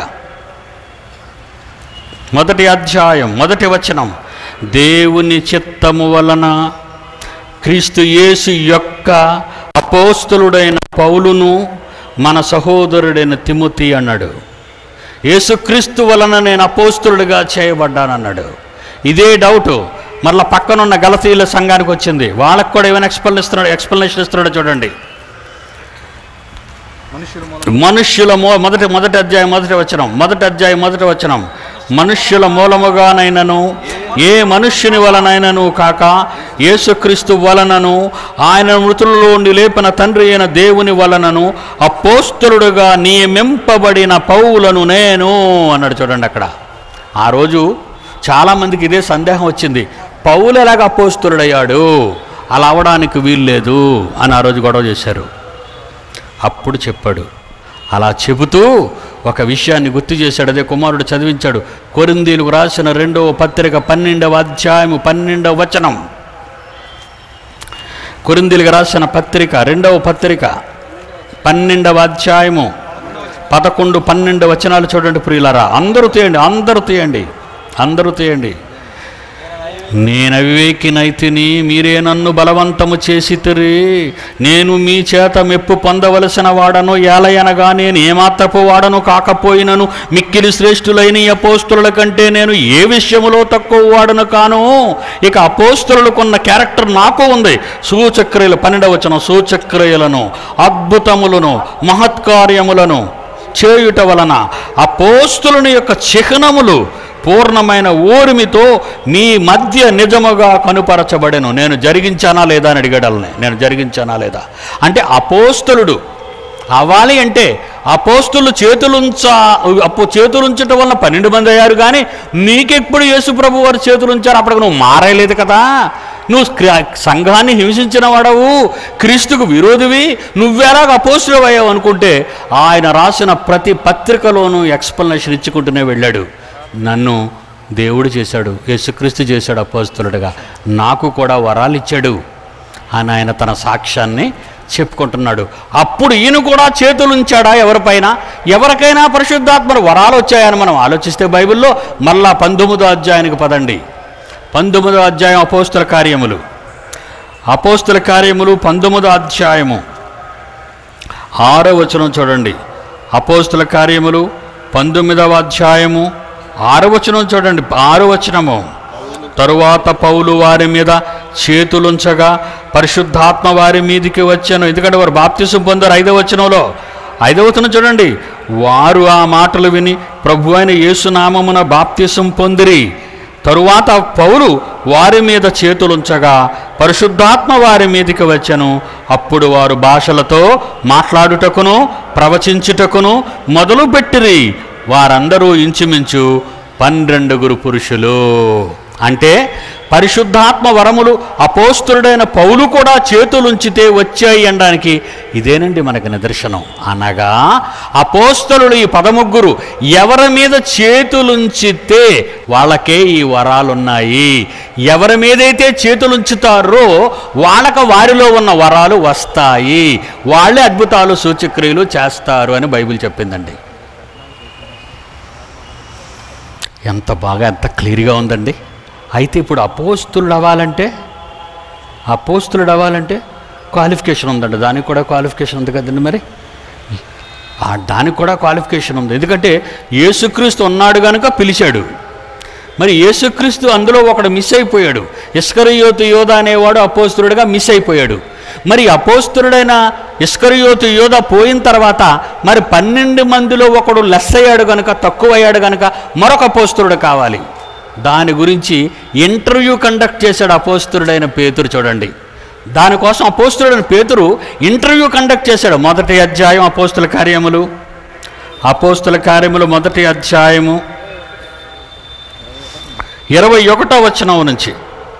మొదటి అధ్యాయం మొదటి వచనం, దేవుని చిత్తము వలన క్రీస్తు యేసు యొక్క అపోస్తలుడైన పౌలును మన సహోదరుడైన తిమోతి అన్నాడు. యేసుక్రీస్తు వలన నేను అపోస్తలుడిగా చేయబడ్డానన్నాడు. ఇదే డౌటు మరలా పక్కనున్న గలతీయుల సంఘానికి వచ్చింది. వాళ్ళకు కూడా ఏమైనా ఎక్స్ప్లెనేషన్ ఇస్తున్నాడు ఎక్స్ప్లెనేషన్ ఇస్తున్నాడో చూడండి. మనుష్యుల మూ మొదటి మొదటి అధ్యాయం మొదటి వచనం మొదటి అధ్యాయం మొదటి వచనం మనుష్యుల మూలముగానైనను ఏ మనుష్యుని వలనైనను కాక యేసుక్రీస్తు వలనను ఆయన మృతులలో ఉండి లేపిన తండ్రి అయిన దేవుని వలనను అపోస్తలుడుగా నియమింపబడిన పౌలను నేను అన్నాడు. చూడండి అక్కడ. ఆ రోజు చాలామందికి ఇదే సందేహం వచ్చింది, పౌలు ఎలాగ అపోస్తలుడయ్యాడు, అలా అవడానికి వీల్లేదు అని ఆ రోజు గొడవ చేశారు. అప్పుడు చెప్పాడు, అలా చెబుతూ ఒక విషయాన్ని గుర్తు చేశాడు. అదే కుమారుడు చదివించాడు. కొరింథీయులకు రాసిన రెండవ పత్రిక పన్నెండవ అధ్యాయము పన్నెండవ వచనం. కొరింథీయులకు రాసిన పత్రిక రెండవ పత్రిక పన్నెండవ అధ్యాయము పదకొండు పన్నెండు వచనాలు చూడండి ప్రియులారా. అందరూ తీయండి, అందరూ తీయండి, అందరూ తీయండి. నేను అవివేకినైతిని, మీరే నన్ను బలవంతము చేసితిరి. నేను మీ చేత మెప్పు పొందవలసిన వాడను, ఏలయనగా నేను ఏమాత్రపు వాడను కాకపోయినను మిక్కిలి శ్రేష్ఠులైన ఈ అపోస్తలుల కంటే నేను ఏ విషయములో తక్కువ వాడను కాను. ఇక అపోస్తలులకున్న క్యారెక్టర్ నాకు ఉంది. సూచక్రియలు పన్నెండవ వచనం, సూచక్రియలను, అద్భుతములను, మహత్కార్యములను చేయుట వలన అపోస్తులుని యొక్క చిహ్నములు పూర్ణమైన ఓర్మితో మీ మధ్య నిజముగా కనుపరచబడెను. నేను జరిగించానా లేదా అని అడిగాడల్ని. నేను జరిగించానా లేదా అంటే అపోస్తులుడు అవ్వాలి అంటే అపోస్తులు చేతులుంచ అప్పు చేతులుంచటం వలన పన్నెండు మంది అయ్యారు. కానీ నీకెప్పుడు యేసు ప్రభు వారు చేతులుంచారు? అప్పటికి నువ్వు మారలేదు కదా. నువ్వు సంఘాన్ని హింసించిన వాడవు, క్రీస్తుకు విరోధివి, నువ్వెలాగ అపోస్తులు అయ్యావు అనుకుంటే ఆయన రాసిన ప్రతి పత్రికలోనూ ఎక్స్ప్లెనేషన్ ఇచ్చుకుంటూనే వెళ్ళాడు. నన్ను దేవుడు చేశాడు, యేసుక్రీస్తు చేశాడు అపోస్తులుడుగా, నాకు కూడా వరాలు ఇచ్చాడు అని ఆయన తన సాక్ష్యాన్ని చెప్పుకుంటున్నాడు. అప్పుడు ఈయన కూడా చేతులుంచాడా ఎవరిపైన? ఎవరికైనా పరిశుద్ధాత్మలు వరాలు వచ్చాయని మనం ఆలోచిస్తే బైబిల్లో మళ్ళా పంతొమ్మిదో అధ్యాయానికి పదండి. పంతొమ్మిదో అధ్యాయం అపోస్తుల కార్యములు, అపోస్తుల కార్యములు పంతొమ్మిదో అధ్యాయము ఆరో వచనం చూడండి. అపోస్తుల కార్యములు పంతొమ్మిదవ అధ్యాయము ఆరో వచనం చూడండి. ఆరో వచనము, తరువాత పౌలు వారి మీద చేతులుంచగా పరిశుద్ధాత్మ వారి మీదికి వచ్చాను. ఎందుకంటే వారు బాప్తిసం పొందారు. ఐదవ వచనంలో ఐదవ వచనం చూడండి. వారు ఆ మాటలు విని ప్రభు అయిన యేసునామమున బాప్తిసం పొందిరి. తరువాత పౌలు వారి మీద చేతులుంచగా పరిశుద్ధాత్మ వారి మీదికి వచ్చెను. అప్పుడు వారు భాషలతో మాట్లాడుటకును ప్రవచించుటకును మొదలుపెట్టిరి. వారందరూ ఇంచుమించు పన్నెండుగురు పురుషులు. అంటే పరిశుద్ధాత్మ వరములు అపోస్తులుడైన పౌలు కూడా చేతులుంచితే వచ్చాయి అనడానికి ఇదేనండి మనకి నిదర్శనం. అనగా అపోస్తలులు ఈ పదముగ్గురు ఎవరి మీద చేతులుంచితే వాళ్ళకే ఈ వరాలున్నాయి. ఎవరి మీదైతే చేతులుంచుతారో వాళ్ళకు వారిలో ఉన్న వరాలు వస్తాయి. వాళ్ళే అద్భుతాలు సూచక్రియలు చేస్తారు అని బైబిల్ చెప్పిందండి. ఎంత బాగా ఎంత క్లియర్గా ఉందండి. అయితే ఇప్పుడు అపోస్తులుడు అవ్వాలంటే అపోస్తులుడు అవ్వాలంటే క్వాలిఫికేషన్ ఉందండి. దానికి కూడా క్వాలిఫికేషన్ ఉంది కదండి. మరి దానికి కూడా క్వాలిఫికేషన్ ఉంది. ఎందుకంటే యేసుక్రీస్తు ఉన్నాడు కనుక పిలిచాడు. మరి యేసుక్రీస్తు అందులో ఒకడు మిస్ అయిపోయాడు. ఇస్కరియోతు యోధ అనేవాడు అపోస్తులుడిగా మిస్ అయిపోయాడు. మరి అపోస్తులుడైన ఇస్కరియోతు యోధ పోయిన తర్వాత మరి పన్నెండు మందిలో ఒకడు లెస్ అయ్యాడు కనుక, తక్కువ అయ్యాడు కనుక మరొక అపోస్తులుడు కావాలి. దాని గురించి ఇంటర్వ్యూ కండక్ట్ చేశాడు అపోస్తులుడైన పేతురు. చూడండి, దానికోసం అపోస్తులుడైన పేతురు ఇంటర్వ్యూ కండక్ట్ చేశాడు. మొదటి అధ్యాయం అపోస్తుల కార్యములు, అపోస్తుల కార్యములు మొదటి అధ్యాయము ఇరవై ఒకటో వచనం నుంచి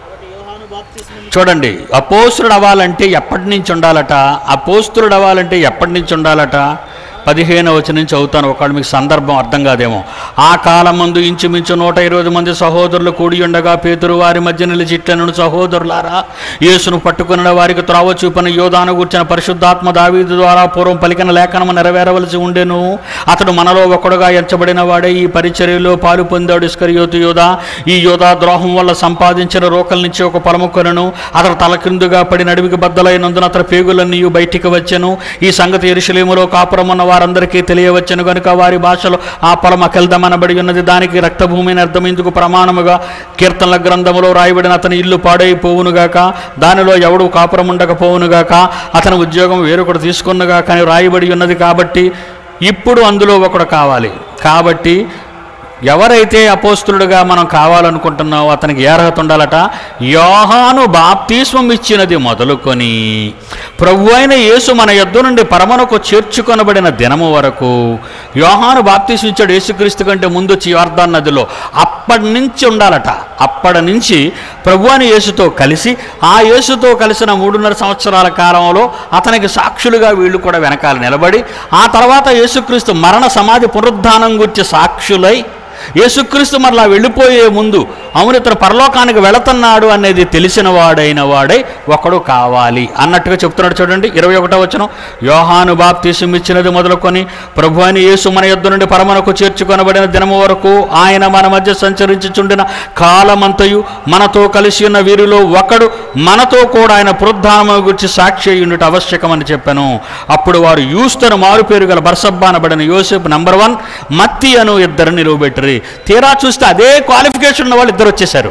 చూడండి. అపోస్తులుడు అవ్వాలంటే ఎప్పటి నుంచి ఉండాలట? అపోస్తులుడు అవ్వాలంటే ఎప్పటి నుంచి ఉండాలట? పదిహేను వచనం నుంచి చదువుతాను, ఒకవేళ మీకు సందర్భం అర్థం కాదేమో. ఆ కాలం ముందు ఇంచుమించు నూట ఇరవై మంది సహోదరులు కూడి ఉండగా పేతురు వారి మధ్య నిలిచి ఇట్లనెను, సహోదరులారా, యేసును పట్టుకున్న వారికి త్రోవ చూపిన యోధాను గూర్చిన పరిశుద్ధాత్మ దావీదు ద్వారా పూర్వం పలికిన లేఖనము నెరవేరవలసి ఉండెను. అతడు మనలో ఒకడుగా ఎంచబడిన వాడే ఈ పరిచర్యలో పాలు పొందాడు. ఇస్కరియోతు యోధ. ఈ యోధ ద్రోహం వల్ల సంపాదించిన రోకల నుంచి ఒక పొలము కొనెను. అతడు తల క్రిందుగా పడి నడివికి బద్దలైనందున అతని పేగులన్నీ బయటికి వచ్చెను. ఈ సంగతి యెరూషలేములో కాపురమున్న వారందరికీ తెలియవచ్చును గనుక వారి భాషలో ఆ పొలం అకెల్దమనబడి ఉన్నది. దానికి రక్తభూమి అని అర్థం. ఇందుకు ప్రమాణముగా కీర్తనల గ్రంథములో రాయబడిన అతని ఇల్లు పాడైపోవునుగాక, దానిలో ఎవడు కాపురం ఉండకపోవునుగాక, అతని ఉద్యోగం వేరొకడు తీసుకున్నగాక అని రాయబడి ఉన్నది. కాబట్టి ఇప్పుడు అందులో ఒకడు కావాలి. కాబట్టి ఎవరైతే అపోస్తులుడుగా మనం కావాలనుకుంటున్నామో అతనికి ఏ అర్హత ఉండాలట? యోహాను బాప్తిస్మం ఇచ్చినది మొదలుకొని ప్రభు అయిన యేసు మన యొద్ద నుండి పరమనకు చేర్చుకొనబడిన దినము వరకు. యోహాను బాప్తిస్మం ఇచ్చాడు యేసుక్రీస్తు కంటే ముందు వచ్చి యోర్దాను నదిలో. అప్పటి నుంచి ఉండాలట. అప్పటి నుంచి ప్రభు అయిన యేసుతో కలిసి ఆ యేసుతో కలిసిన మూడున్నర సంవత్సరాల కాలంలో అతనికి సాక్షులుగా వీళ్ళు కూడా వెనకాల నిలబడి, ఆ తర్వాత యేసుక్రీస్తు మరణ సమాధి పునరుద్ధానం గురించి సాక్షులై, యేసుక్రీస్తు మరలా వెళ్ళిపోయే ముందు అవును ఇతను పరలోకానికి వెళుతున్నాడు అనేది తెలిసిన వాడైన వాడై ఒకడు కావాలి అన్నట్టుగా చెప్తున్నాడు. చూడండి ఇరవై ఒకటో వచనం. యోహాను బాప్తిసం ఇచ్చినది మొదలుకొని ప్రభు అయిన యేసు మన యొద్ద నుండి పరమనకు చేర్చుకొనబడిన దినము వరకు ఆయన మన మధ్య సంచరించుచుండిన కాలమంతయు మనతో కలిసి ఉన్న వీరిలో ఒకడు మనతో కూడా ఆయన పునరుద్ధానము గురించి సాక్షి అయ్యుండుట ఆవశ్యకమని చెప్పాను. అప్పుడు వారు యూస్తను మారు పేరు గల బర్సబ్బా అనబడిన యోసేపు నంబర్ వన్, మత్తి అను ఇద్దరు నిలువబెట్టిరి. తీరా చూస్తే అదే క్వాలిఫికేషన్ ఉన్న వాళ్ళు ఇద్దరు వచ్చేశారు.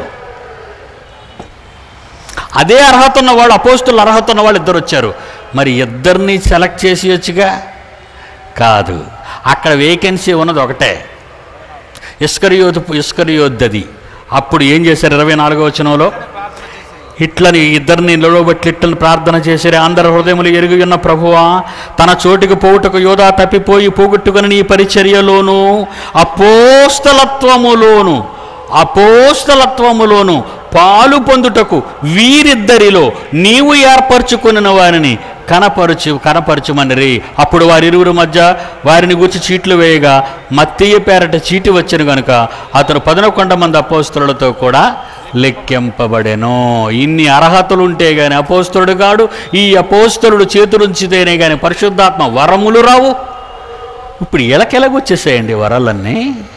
అదే అర్హత ఉన్న వాళ్ళు, అపోస్తుల అర్హత ఉన్న వాళ్ళు ఇద్దరు వచ్చారు. మరి ఇద్దరిని సెలెక్ట్ చేసి వచ్చుగా కాదు. అక్కడ వేకెన్సీ ఉన్నది ఒకటే, ఇస్కరియోతు ఇస్కరియోద్దది. అప్పుడు ఏం చేశారు? ఇరవై నాలుగో వచనంలో ఇట్లని ఇద్దరిని నిలవబెట్టి ఇట్లని ప్రార్థన చేశారు. అందరి హృదయములు ఎరుగు ఉన్న ప్రభువా, తన చోటికి పోవుటకు యోధా తప్పిపోయి పోగొట్టుకుని నీ పరిచర్యలోను అపోస్తలత్వములోను అపోస్తలత్వములోను పాలు పొందుటకు వీరిద్దరిలో నీవు ఏర్పరచుకున్న వారిని కనపరచు కనపరచుమనిరి. అప్పుడు వారిరువురి మధ్య వారిని గూర్చి చీట్లు వేయగా మత్తయి పేరట చీటి వచ్చెను గనుక అతను పదకొండు మంది అపోస్తలులతో కూడా లెక్కింపబడెను. ఇన్ని అర్హతలు ఉంటే గాని అపోస్తలుడు కాడు. ఈ అపోస్తలుడు చేతులుంచితేనే గాని పరిశుద్ధాత్మ వరములు రావు. ఇప్పుడు ఎలకెలగొచ్చేసాయండి వరాలన్నీ.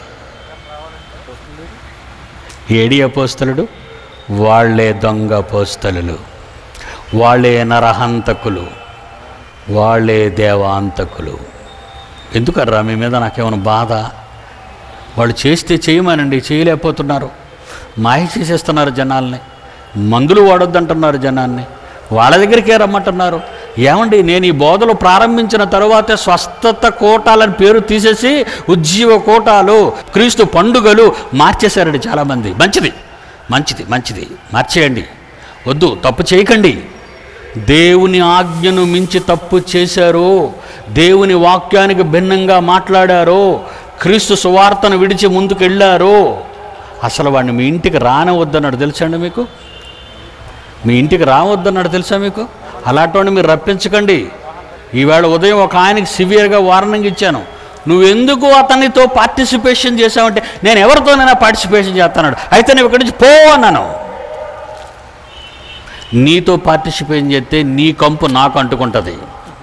ఏడి అపోస్తలుడు? వాళ్లే దొంగ అపోస్తలులు, వాళ్ళే నరహంతకులు, వాళ్ళే దేవాంతకులు. ఎందుకర్రా మీ మీద నాకేమైనా బాధ? వాళ్ళు చేస్తే చేయమనండి, చేయలేకపోతున్నారు. మాయ చేసేస్తున్నారు జనాల్ని, మందులు వాడొద్దంటున్నారు జనాన్ని, వాళ్ళ దగ్గరికే రమ్మంటున్నారు. ఏమండి, నేను ఈ బోధలు ప్రారంభించిన తరువాతే స్వస్థత కోటాలని పేరు తీసేసి ఉజ్జీవ కోటాలు, క్రీస్తు పండుగలు మార్చేశారండి చాలామంది. మంచిది మంచిది మంచిది మార్చేయండి, వద్దు, తప్పు చేయకండి. దేవుని ఆజ్ఞను మించి తప్పు చేశారు, దేవుని వాక్యానికి భిన్నంగా మాట్లాడారు, క్రీస్తు సువార్తను విడిచి ముందుకు వెళ్ళారు. అసలు వాడిని మీ ఇంటికి రానవద్దన్నాడు తెలుసండి మీకు? మీ ఇంటికి రావద్దన్నాడు తెలుసా మీకు? అలాంటి మీరు రప్పించకండి. ఈవేళ ఉదయం ఒక ఆయనకి సివియర్గా వార్నింగ్ ఇచ్చాను. నువ్వెందుకు అతనితో పార్టిసిపేషన్ చేసావంటే, నేను ఎవరితోనైనా పార్టిసిపేషన్ చేస్తున్నాడు, అయితే నువ్వు ఇక్కడి నుంచి పో అన్నాను. నీతో పార్టిసిపేషన్ చేస్తే నీ కంపు నాకు అంటుకుంటుంది.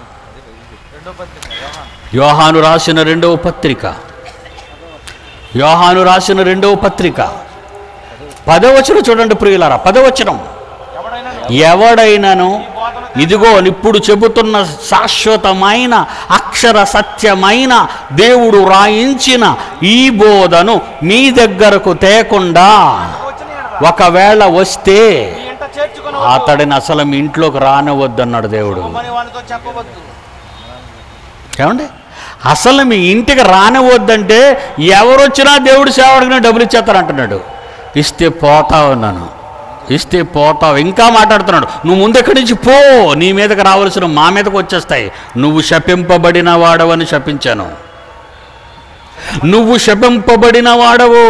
యోహాను రాసిన రెండవ పత్రిక యోహాను రాసిన రెండవ పత్రిక పదవచనం చూడండి ప్రియులారా. పదవచనం, ఎవడైనాను ఇదిగో ఇప్పుడు చెబుతున్న శాశ్వతమైన అక్షర సత్యమైన దేవుడు రాయించిన ఈ బోధను మీ దగ్గరకు తేకుండా ఒకవేళ వస్తే అతడిని అసలు మీ ఇంట్లోకి రానివద్దన్నాడు దేవుడు. ఏమండి, అసలు మీ ఇంటికి రానివద్దంటే ఎవరొచ్చినా దేవుడు సేవకుడికి డబ్బులు ఇచ్చేస్తారంటున్నాడు. ఇస్తే పోతావు అన్నాను, ఇస్తే పోతావు. ఇంకా మాట్లాడుతున్నాడు, నువ్వు ముందు ఎక్కడి నుంచి పో, నీ మీదకి రావాల్సిన మా మీదకి వచ్చేస్తాయి. నువ్వు శపింపబడిన వాడవని శపించాను, నువ్వు శపింపబడిన వాడవు.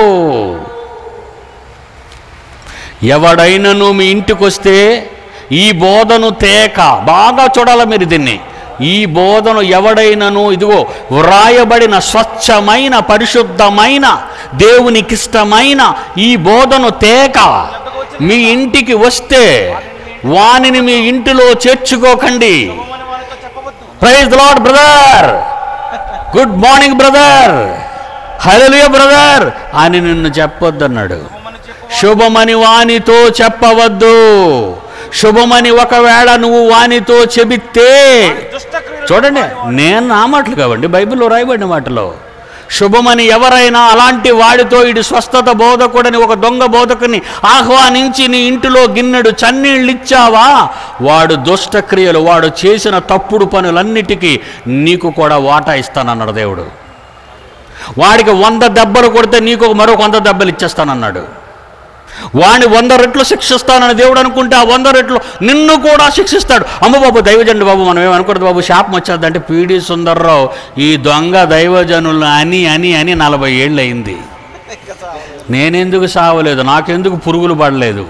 ఎవడైనను మీ ఇంటికి వస్తే ఈ బోధను తేక, బాగా చూడాలి మీరు దీన్ని, ఈ బోధను ఎవడైనను ఇదిగో వ్రాయబడిన స్వచ్ఛమైన పరిశుద్ధమైన దేవునికిష్టమైన ఈ బోధను తేక మీ ఇంటికి వస్తే వానిని మీ ఇంటిలో చేర్చుకోకండి. Praise the Lord brother, good morning brother, hallelujah brother అని నిన్ను చెప్పొద్దన్నాడు. శుభమని వానితో చెప్పవద్దు. శుభమని ఒకవేళ నువ్వు వానితో చెబితే, చూడండి నేను నా మాటలు కావండి, బైబిల్లో రాయబడిన మాటలో, శుభమని ఎవరైనా అలాంటి వాడితో ఇటు స్వస్థత బోధకుడని ఒక దొంగ బోధకుని ఆహ్వానించి నీ ఇంటిలో గిన్నెడు చన్నీళ్ళు ఇచ్చావా, వాడు దుష్టక్రియలు, వాడు చేసిన తప్పుడు పనులన్నిటికీ నీకు కూడా వాటా ఇస్తానన్నాడు దేవుడు. వాడికి వంద దెబ్బలు కొడితే నీకు మరొక వంద దెబ్బలు ఇచ్చేస్తానన్నాడు. వాడిని వంద రెట్లు శిక్షిస్తానని దేవుడు అనుకుంటే ఆ వంద రెట్లు నిన్ను కూడా శిక్షిస్తాడు. అమ్మ బాబు దైవజనుడు బాబు, మనం ఏమనుకోవద్దు బాబు, శాపం వచ్చేద్దంటే పీడి సుందర్రావు ఈ దొంగ దైవజనులు అని అని అని నలభై ఏళ్ళు అయింది. నేనెందుకు సావలేదు, నాకెందుకు పురుగులు పడలేదు.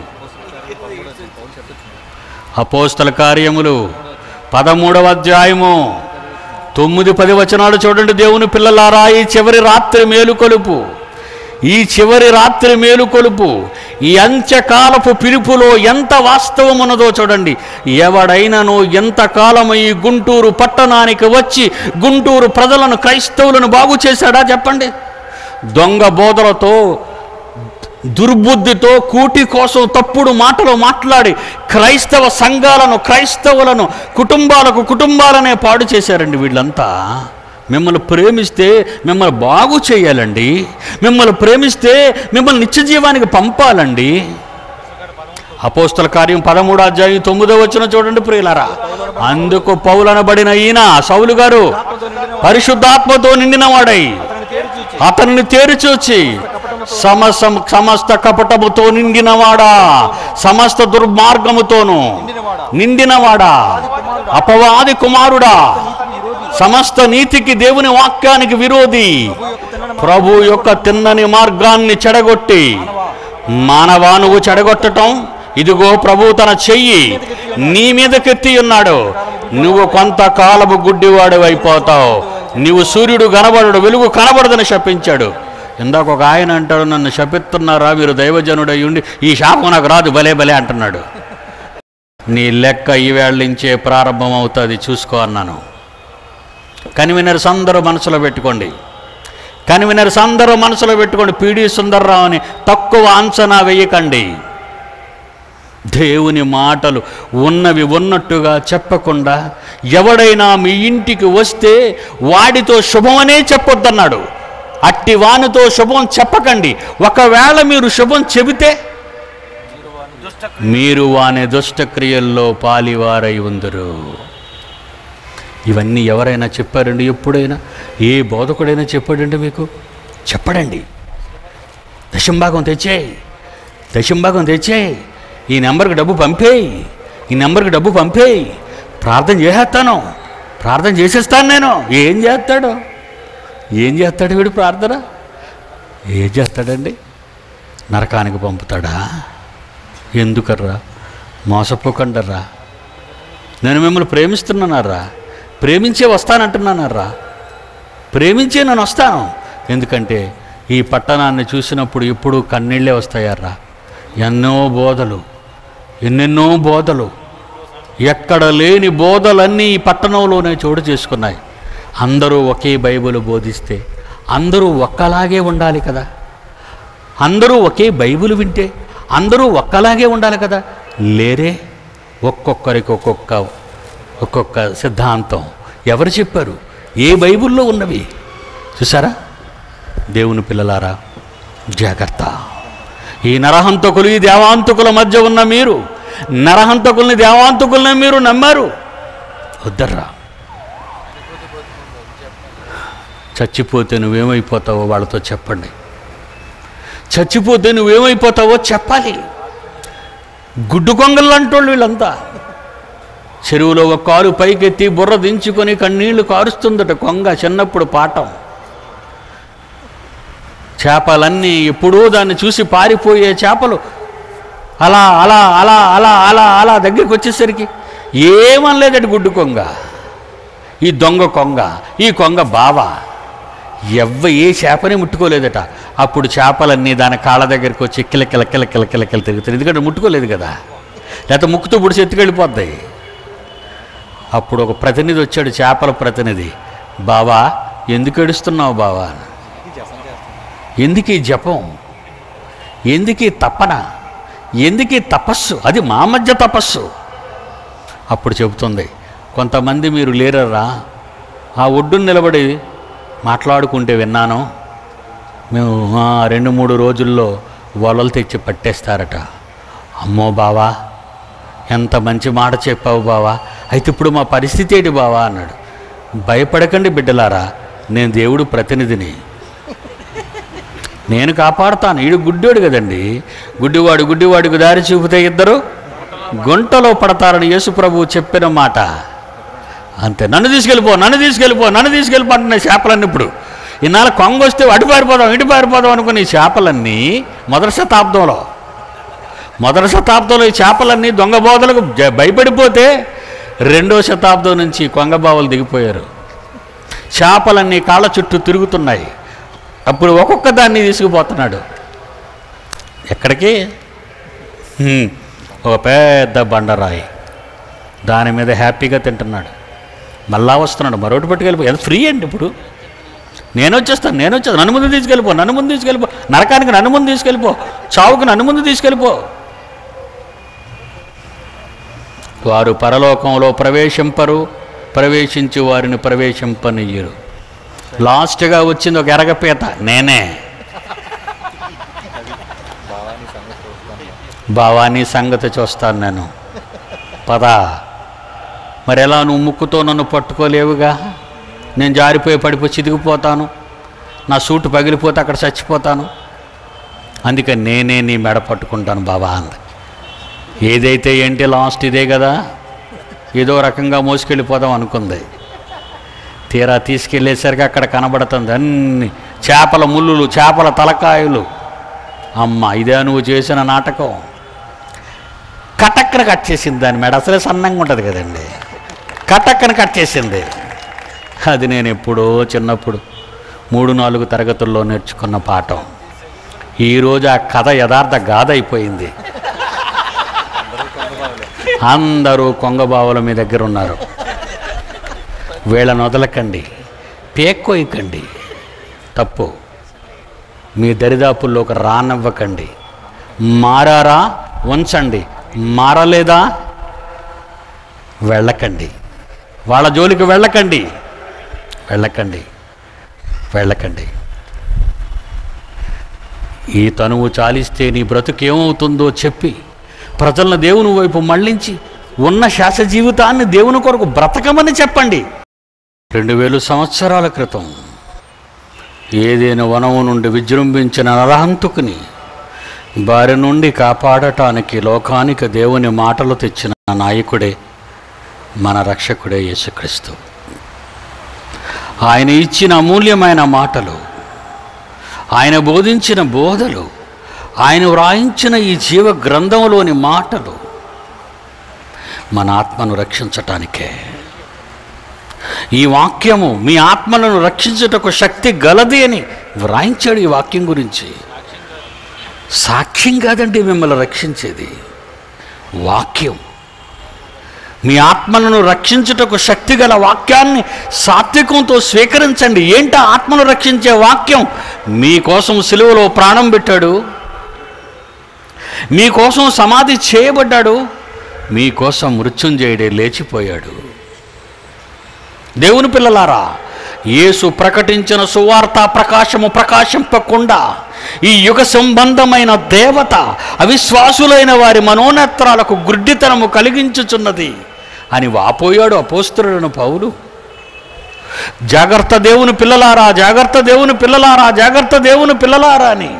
అపోస్తల కార్యములు పదమూడవ అధ్యాయము తొమ్మిది పది వచనాలు చూడండి. దేవుని పిల్లలారా, ఈ చివరి రాత్రి మేలుకొలుపు, ఈ చివరి రాత్రి మేలుకొలుపు, ఈ అంత్యకాలపు పిలుపులో ఎంత వాస్తవం ఉన్నదో చూడండి. ఎవడైనాను ఎంతకాలము ఈ గుంటూరు పట్టణానికి వచ్చి గుంటూరు ప్రజలను, క్రైస్తవులను బాగు చేశాడా చెప్పండి? దొంగ బోధలతో, దుర్బుద్ధితో, కూటి కోసం తప్పుడు మాటలు మాట్లాడి క్రైస్తవ సంఘాలను, క్రైస్తవులను, కుటుంబాలకు కుటుంబాలనే పాడు చేశారండి వీళ్ళంతా. మిమ్మల్ని ప్రేమిస్తే మిమ్మల్ని బాగు చేయాలండి, మిమ్మల్ని ప్రేమిస్తే మిమ్మల్ని నిత్య జీవానికి పంపాలండి. అపోస్తల కార్యం పదమూడు అధ్యాయం తొమ్మిదో వచనం చూడండి ప్రియులారా. అందుకు పౌలనబడిన ఈయన సౌలు గారు పరిశుద్ధాత్మతో నిండిన వాడై అతనిని తేరిచూచి సమస్త సమస్త కపటముతో నిండినవాడా, సమస్త దుర్మార్గముతోను నిండినవాడా, అపవాది కుమారుడా, సమస్త నీతికి దేవుని వాక్యానికి విరోధి, ప్రభు యొక్క తిన్నని మార్గాన్ని చెడగొట్టి, మానవా నువ్వు చెడగొట్టటం, ఇదిగో ప్రభు తన చెయ్యి నీ మీదకెత్తి ఉన్నాడు, నువ్వు కొంతకాలము గుడ్డివాడు అయిపోతావు, నీవు సూర్యుడు కనబడడు, వెలుగు కనబడదని శపించాడు. ఇందాక ఒక ఆయన అంటాడు, నన్ను శపిస్తున్నారా మీరు దైవజనుడై ఉండి, ఈ శాపం నాకు రాదు, భలే భలే అంటున్నాడు. నీ లెక్క ఈవేళ నుంచే ప్రారంభం అవుతుంది, చూసుకో అన్నాను. కన్వీనర్స్ అందరూ మనసులో పెట్టుకోండి, కన్వీనర్స్ అందరూ మనసులో పెట్టుకోండి. పిడి సుందర్రావు అని తక్కువ అంచనా వేయకండి. దేవుని మాటలు ఉన్నవి ఉన్నట్టుగా చెప్పకుండా ఎవడైనా మీ ఇంటికి వస్తే వాడితో శుభమనే చెప్పొద్దన్నాడు. అట్టి వానితో శుభం చెప్పకండి. ఒకవేళ మీరు శుభం చెబితే మీరు వాని దుష్టక్రియల్లో పాలివారై ఉందరు. ఇవన్నీ ఎవరైనా చెప్పారండి? ఎప్పుడైనా ఏ బోధకుడైనా చెప్పాడండి మీకు? చెప్పడండి. దశంభాగం తెచ్చేయి, దశంభాగం తెచ్చేయి, ఈ నెంబర్కి డబ్బు పంపేయి, ఈ నెంబర్కి డబ్బు పంపేయి, ప్రార్థన చేసేస్తాను, ప్రార్థన చేసేస్తాను నేను. ఏం చేస్తాడు? ఏం చేస్తాడు వీడు? ప్రార్థన ఏం చేస్తాడండి? నరకానికి పంపుతాడా? ఎందుకర్రా? మోసపోకండర్రా. నేను మిమ్మల్ని ప్రేమిస్తున్నానర్రా, ప్రేమించే వస్తానంటున్నానర్రా, ప్రేమించే నేను వస్తాను. ఎందుకంటే ఈ పట్టణాన్ని చూసినప్పుడు ఎప్పుడూ కన్నీళ్ళే వస్తాయర్రా. ఎన్నో బోధలు, ఎన్నెన్నో బోధలు, ఎక్కడ లేని బోధలన్నీ ఈ పట్టణంలోనే చోటు చేసుకున్నాయి. అందరూ ఒకే బైబిల్ బోధిస్తే అందరూ ఒక్కలాగే ఉండాలి కదా. అందరూ ఒకే బైబిల్ వింటే అందరూ ఒక్కలాగే ఉండాలి కదా. లేరే, ఒక్కొక్కరికి ఒక్కొక్క ఒక్కొక్క సిద్ధాంతం. ఎవరు చెప్పారు? ఏ బైబిల్లో ఉన్నవి? చూసారా? దేవుని పిల్లలారా, జాగ్రత్త. ఈ నరహంతకులు, ఈ దేవాంతకుల మధ్య ఉన్న మీరు, నరహంతకుల్ని దేవాంతకుల్ని మీరు నమ్మారు. వద్దర్రా. చచ్చిపోతే నువ్వేమైపోతావో వాళ్ళతో చెప్పండి. చచ్చిపోతే నువ్వేమైపోతావో చెప్పాలి. గుడ్డు కొంగలు అంటోళ్ళు వీళ్ళంతా. చెరువులో ఒక కారు పైకెత్తి బుర్ర దించుకొని కన్నీళ్లు కారుస్తుందట కొంగ. చిన్నప్పుడు పాఠం. చేపలన్నీ ఎప్పుడూ దాన్ని చూసి పారిపోయే చేపలు అలా అలా అలా అలా అలా అలా దగ్గరికి వచ్చేసరికి ఏమనలేదట గుడ్డు కొంగ. ఈ దొంగ కొంగ, ఈ కొంగ బావ ఎవ్వ ఏ చేపని ముట్టుకోలేదట. అప్పుడు చేపలన్నీ దాని కాళ్ళ దగ్గరికి వచ్చి కిలకిల కిలకిల కిలకిల తిరుగుతాయి. ఎందుకంటే ముట్టుకోలేదు కదా, లేకపోతే ముక్కుతో పుడిచి ఎత్తుకెళ్ళిపోద్దాయి. అప్పుడు ఒక ప్రతినిధి వచ్చాడు, చేపల ప్రతినిధి. బావా ఎందుకు ఏడుస్తున్నావు బావా? ఎందుకు ఈ జపం? ఎందుకు ఈ తపన? ఎందుకు ఈ తపస్సు? అది మా మధ్య తపస్సు. అప్పుడు చెబుతుంది, కొంతమంది మీరు లేరరా, ఆ ఒడ్డును నిలబడి మాట్లాడుకుంటే విన్నాను, మేము రెండు మూడు రోజుల్లో వలలు తెచ్చి పట్టేస్తారట. అమ్మో బావా, ఎంత మంచి మాట చెప్పావు బావా, అయితే ఇప్పుడు మా పరిస్థితి ఏంటి బావా అన్నాడు. భయపడకండి బిడ్డలారా, నేను దేవుడు ప్రతినిధిని, నేను కాపాడుతాను. ఈడు గుడ్డోడు కదండి. గుడ్డివాడు గుడ్డివాడికి దారి చూపితే ఇద్దరు గుంటలో పడతారని యేసు ప్రభువు చెప్పిన మాట అంతే. నన్ను తీసుకెళ్ళిపో, నన్ను తీసుకెళ్ళిపో, నన్ను తీసుకెళ్ళిపో అంటున్నాయి చేపలన్నీ. ఇప్పుడు ఇన్నాళ్ళ కొంగ వస్తే అటు పారిపోదాం, ఇటు పారిపోదాం అనుకుని ఈ చేపలన్నీ మొదటి శతాబ్దంలో మొదటి శతాబ్దంలో ఈ చేపలన్నీ దొంగ బోధలకు భయపడిపోతే రెండో శతాబ్దం నుంచి కొంగ బావలు దిగిపోయారు. చేపలన్నీ కాళ్ళ చుట్టూ తిరుగుతున్నాయి. అప్పుడు ఒక్కొక్క దాన్ని తీసుకుపోతున్నాడు. ఎక్కడికి? ఒక పెద్ద బండరాయి, దాని మీద హ్యాపీగా తింటున్నాడు. మళ్ళా వస్తున్నాడు, మరొకటి పట్టుకెళ్ళిపో. ఎంత ఫ్రీ అండి ఇప్పుడు. నేను వచ్చేస్తాను, నేను వచ్చేస్తాను, నన్ను ముందు తీసుకెళ్ళిపో, నన్ను ముందు తీసుకెళ్ళిపో, నరకానికి నన్ను ముందు తీసుకెళ్ళిపో, చావుకు నన్ను ముందు తీసుకెళ్ళిపో. వారు పరలోకంలో ప్రవేశింపరు, ప్రవేశించి వారిని ప్రవేశింపనియ్యరు. లాస్ట్గా వచ్చింది ఒక ఎరగపీత, నేనే. భావాన్ని సంగతి చూస్తాను నేను, పదా. మరి ఎలా నువ్వు ముక్కుతో నన్ను పట్టుకోలేవుగా, నేను జారిపోయి పడిపోయి చితికిపోతాను, నా సూటు పగిలిపోతే అక్కడ చచ్చిపోతాను, అందుకని నేనే నీ మెడ పట్టుకుంటాను బావా అంది. ఏదైతే ఏంటి లాస్ట్ ఇదే కదా, ఏదో రకంగా మోసుకెళ్ళిపోదాం అనుకుంది. తీరా తీసుకెళ్ళేసరికి అక్కడ కనబడుతుంది అన్ని చేపల ముళ్ళులు, చేపల తలకాయలు. అమ్మ, ఇదే నువ్వు చేసిన నాటకం. కటక్కన కట్ చేసింది దాని మెడ, అసలే సన్నంగా ఉంటుంది కదండి, కటక్కన కట్ చేసింది. అది నేను ఎప్పుడో చిన్నప్పుడు మూడు నాలుగు తరగతుల్లో నేర్చుకున్న పాఠం. ఈరోజు ఆ కథ యథార్థ గాథ అయిపోయింది. అందరూ కొంగబావుల మీ దగ్గర ఉన్నారు. వీళ్ళని వదలకండి, పేక్కోయకండి, తప్పు. మీ దరిదాపుల్లోకి రానివ్వకండి. మారారా ఉంచండి, మారలేదా వెళ్ళకండి, వాళ్ళ జోలికి వెళ్ళకండి, వెళ్ళకండి, వెళ్ళకండి. ఈ తనువు చాలిస్తే నీ బ్రతుకేమవుతుందో చెప్పి ప్రజలను దేవుని వైపు మళ్ళించి ఉన్న శాస జీవితాన్ని దేవుని కొరకు బ్రతకమని చెప్పండి. రెండు వేలు సంవత్సరాల క్రితం ఏదైనా వనము నుండి విజృంభించిన నరహంతుకుని బారి నుండి కాపాడటానికి లోకానికి దేవుని మాటలు తెచ్చిన నాయకుడే మన రక్షకుడే యేసుక్రీస్తు. ఆయన ఇచ్చిన అమూల్యమైన మాటలు, ఆయన బోధించిన బోధలు, ఆయన వ్రాయించిన ఈ జీవ గ్రంథంలోని మాటలు మన ఆత్మను రక్షించటానికే. ఈ వాక్యము మీ ఆత్మలను రక్షించుటకు శక్తి గలది అని వ్రాయించాడు. ఈ వాక్యం గురించి సాక్ష్యం కాదండి మిమ్మల్ని రక్షించేది, వాక్యం. మీ ఆత్మలను రక్షించుటకు శక్తి గల వాక్యాన్ని సాత్వికంతో స్వీకరించండి. ఏంటా ఆత్మను రక్షించే వాక్యం? మీకోసం సిలువలో ప్రాణం పెట్టాడు, మీకోసం సమాధి చేయబడ్డాడు, మీకోసం మృత్యుంజయుడే లేచిపోయాడు. దేవుని పిల్లలారా, యేసు ప్రకటించిన సువార్త ప్రకాశము ప్రకాశింపకుండా ఈ యుగ సంబంధమైన దేవత అవిశ్వాసులైన వారి మనోనేత్రాలకు గుడ్డితనము కలిగించుచున్నది అని వాపోయాడు అపోస్తలుడైన పౌలు. జాగ్రత్త దేవుని పిల్లలారా, జాగ్రత్త దేవుని పిల్లలారా, జాగ్రత్త దేవుని పిల్లలారా అని.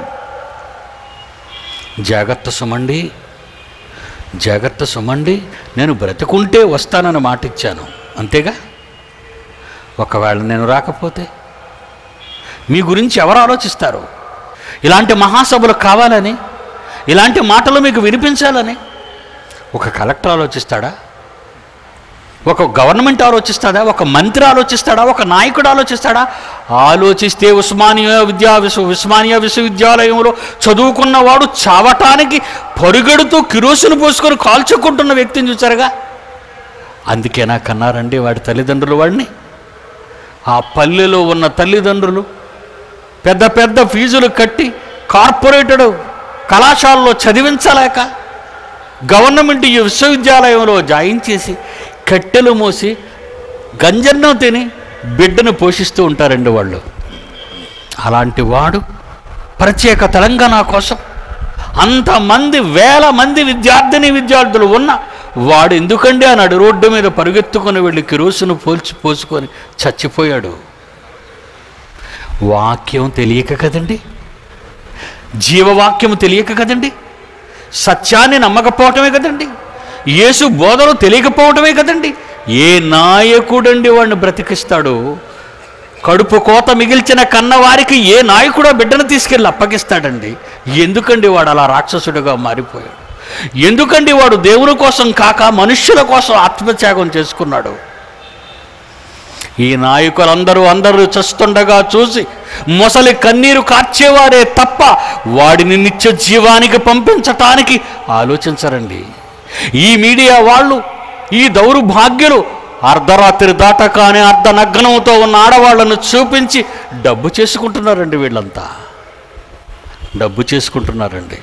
జాగ్రత్త సుమండి, జాగ్రత్త సుమండి. నేను బ్రతుకుంటే వస్తానని మాట ఇచ్చాను, అంతేగా. ఒకవేళ నేను రాకపోతే మీ గురించి ఎవరు ఆలోచిస్తారు? ఇలాంటి మహాసభలు కావాలని, ఇలాంటి మాటలు మీకు వినిపించాలని ఒక కలెక్టర్ ఆలోచిస్తాడా? ఒక గవర్నమెంట్ ఆలోచిస్తాడా? ఒక మంత్రి ఆలోచిస్తాడా? ఒక నాయకుడు ఆలోచిస్తాడా? ఆలోచిస్తే ఉస్మానియా విద్యా విశ్వ ఉస్మానియా విశ్వవిద్యాలయంలో చదువుకున్నవాడు చావటానికి పరుగెడుతూ కిరోసిన్ పోసుకొని కాల్చుకుంటున్న వ్యక్తిని చూచారుగా. అందుకేనా కన్నారండి వాడి తల్లిదండ్రులు వాడిని? ఆ పల్లెలో ఉన్న తల్లిదండ్రులు పెద్ద పెద్ద ఫీజులు కట్టి కార్పొరేటెడ్ కళాశాలలో చదివించలేక గవర్నమెంట్ విశ్వవిద్యాలయంలో జాయిన్ చేసి కట్టెలు మోసి గంజన్నం తిని బిడ్డను పోషిస్తూ ఉంటారండి వాళ్ళు. అలాంటి వాడు ప్రత్యేక తెలంగాణ కోసం అంతమంది వేల మంది విద్యార్థిని విద్యార్థులు ఉన్న వాడు ఎందుకండి అన్నాడు రోడ్డు మీద పరుగెత్తుకొని వెళ్ళి కిరోసిన్ పోల్చి పోసుకొని చచ్చిపోయాడు. వాక్యం తెలియక కదండి, జీవవాక్యం తెలియక కదండి, సత్యాన్ని నమ్మకపోవటమే కదండి, యేసు బోధలు తెలియకపోవటమే కదండి. ఏ నాయకుడండి వాడిని బ్రతికిస్తాడు? కడుపు కోత మిగిల్చిన కన్నవారికి ఏ నాయకుడో బిడ్డను తీసుకెళ్ళి అప్పగిస్తాడండి? ఎందుకండి వాడు అలా రాక్షసుడిగా మారిపోయాడు? ఎందుకండి వాడు దేవుని కోసం కాక మనుష్యుల కోసం ఆత్మత్యాగం చేసుకున్నాడు? ఈ నాయకులందరూ అందరూ చస్తుండగా చూసి మొసలి కన్నీరు కార్చేవారే తప్ప వాడిని నిత్య జీవానికి పంపించటానికి ఆలోచించరండి. ఈ మీడియా వాళ్ళు, ఈ దౌర్భాగ్యులు అర్ధరాత్రి దాటకానే అర్ధనగ్నంతో ఉన్న ఆడవాళ్లను చూపించి డబ్బు చేసుకుంటున్నారండి. వీళ్ళంతా డబ్బు చేసుకుంటున్నారండి.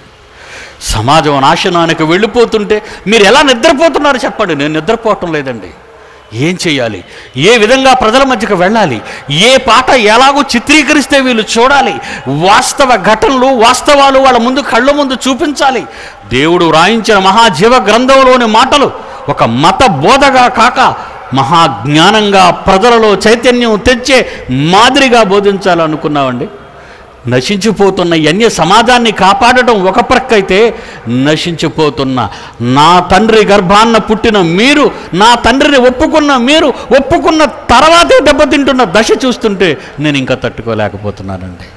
సమాజం నాశనానికి వెళ్ళిపోతుంటే మీరు ఎలా నిద్రపోతున్నారు చెప్పండి? నేను నిద్రపోవటం లేదండి. ఏం చేయాలి, ఏ విధంగా ప్రజల మధ్యకు వెళ్ళాలి, ఏ పాట ఎలాగో చిత్రీకరిస్తే వీళ్ళు చూడాలి, వాస్తవ ఘటనలు వాస్తవాలు వాళ్ళ ముందు కళ్ళ ముందు చూపించాలి. దేవుడు రాయించిన మహాజీవ గ్రంథంలోని మాటలు ఒక మత బోధగా కాక మహాజ్ఞానంగా ప్రజలలో చైతన్యం తెచ్చే మాదిరిగా బోధించాలనుకున్నామండి. నశించిపోతున్న అన్య సమాజాన్ని కాపాడటం ఒక ప్రక్క అయితే, నశించిపోతున్న నా తండ్రి గర్భాన్న పుట్టిన మీరు, నా తండ్రిని ఒప్పుకున్న మీరు, ఒప్పుకున్న తర్వాతే దెబ్బతింటున్న దశ చూస్తుంటే నేను ఇంకా తట్టుకోలేకపోతున్నానండి.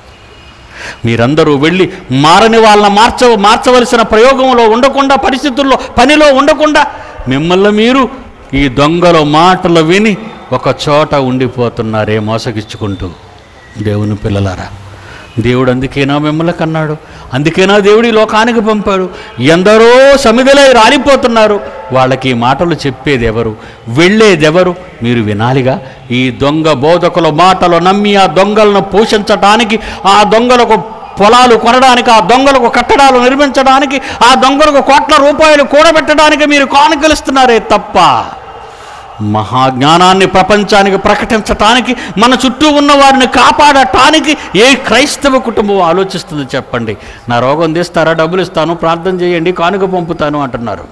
మీరందరూ వెళ్ళి మారని వాళ్ళ మార్చ మార్చవలసిన ప్రయోగంలో ఉండకుండా, పరిస్థితుల్లో పనిలో ఉండకుండా, మిమ్మల్ని మీరు ఈ దొంగల మాటలు విని ఒక చోట ఉండిపోతున్నారే మోసగిచ్చుకుంటూ. దేవుని పిల్లలారా, దేవుడు అందుకేనా మిమ్మల్ని కన్నాడు, అందుకేనా దేవుడు ఈ లోకానికి పంపాడు. ఎందరో సమిధలై రాలిపోతున్నారు, వాళ్ళకి ఈ మాటలు చెప్పేది ఎవరు, వెళ్ళేదెవరు? మీరు వినాలిగా. ఈ దొంగ బోధకుల మాటలు నమ్మి ఆ దొంగలను పోషించటానికి, ఆ దొంగలకు పొలాలు కొనడానికి, ఆ దొంగలకు కట్టడాలు నిర్మించడానికి, ఆ దొంగలకు కోట్ల రూపాయలు కూడబెట్టడానికి మీరు కానుకలిస్తున్నారే తప్ప మహాజ్ఞానాన్ని ప్రపంచానికి ప్రకటించటానికి, మన చుట్టూ ఉన్న వారిని కాపాడటానికి ఏ క్రైస్తవ కుటుంబం ఆలోచిస్తుంది చెప్పండి? నా రోగం తీస్తారా, డబ్బులు ఇస్తాను, ప్రార్థన చేయండి, కానుక పంపుతాను అంటున్నారు.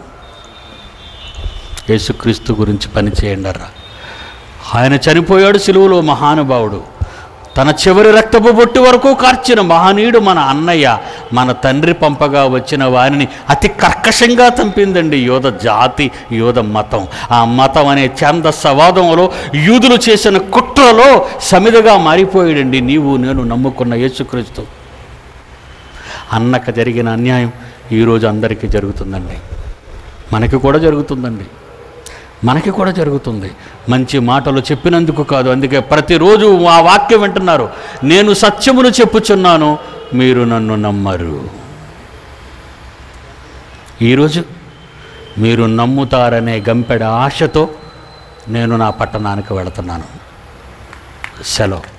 యేసుక్రీస్తు గురించి పని చేయండి అర్రా. ఆయన చనిపోయాడు సిలువలో, మహానుభావుడు. తన చివరి రక్తపు బొట్టు వరకు కార్చిన మహనీయుడు మన అన్నయ్య. మన తండ్రి పంపగా వచ్చిన వారిని అతి కర్కశంగా చంపిందండి యోధ జాతి, యోధ మతం. ఆ మతం అనే ఛాందసవాదంలో యూదులు చేసిన కుట్రలో సమిధగా మారిపోయాడండి నీవు నేను నమ్ముకున్న యేసుక్రీస్తు. అన్నకు జరిగిన అన్యాయం ఈరోజు అందరికీ జరుగుతుందండి, మనకి కూడా జరుగుతుందండి, మనకి కూడా జరుగుతుంది. మంచి మాటలు చెప్పినందుకు కాదు, అందుకే ప్రతిరోజు ఆ వాక్యం వింటున్నారు, నేను సత్యమును చెప్పుచున్నాను, మీరు నన్ను నమ్మరు. ఈరోజు మీరు నమ్ముతారనే గంపెడ ఆశతో నేను నా పట్టణానికి వెళుతున్నాను. సెలవు.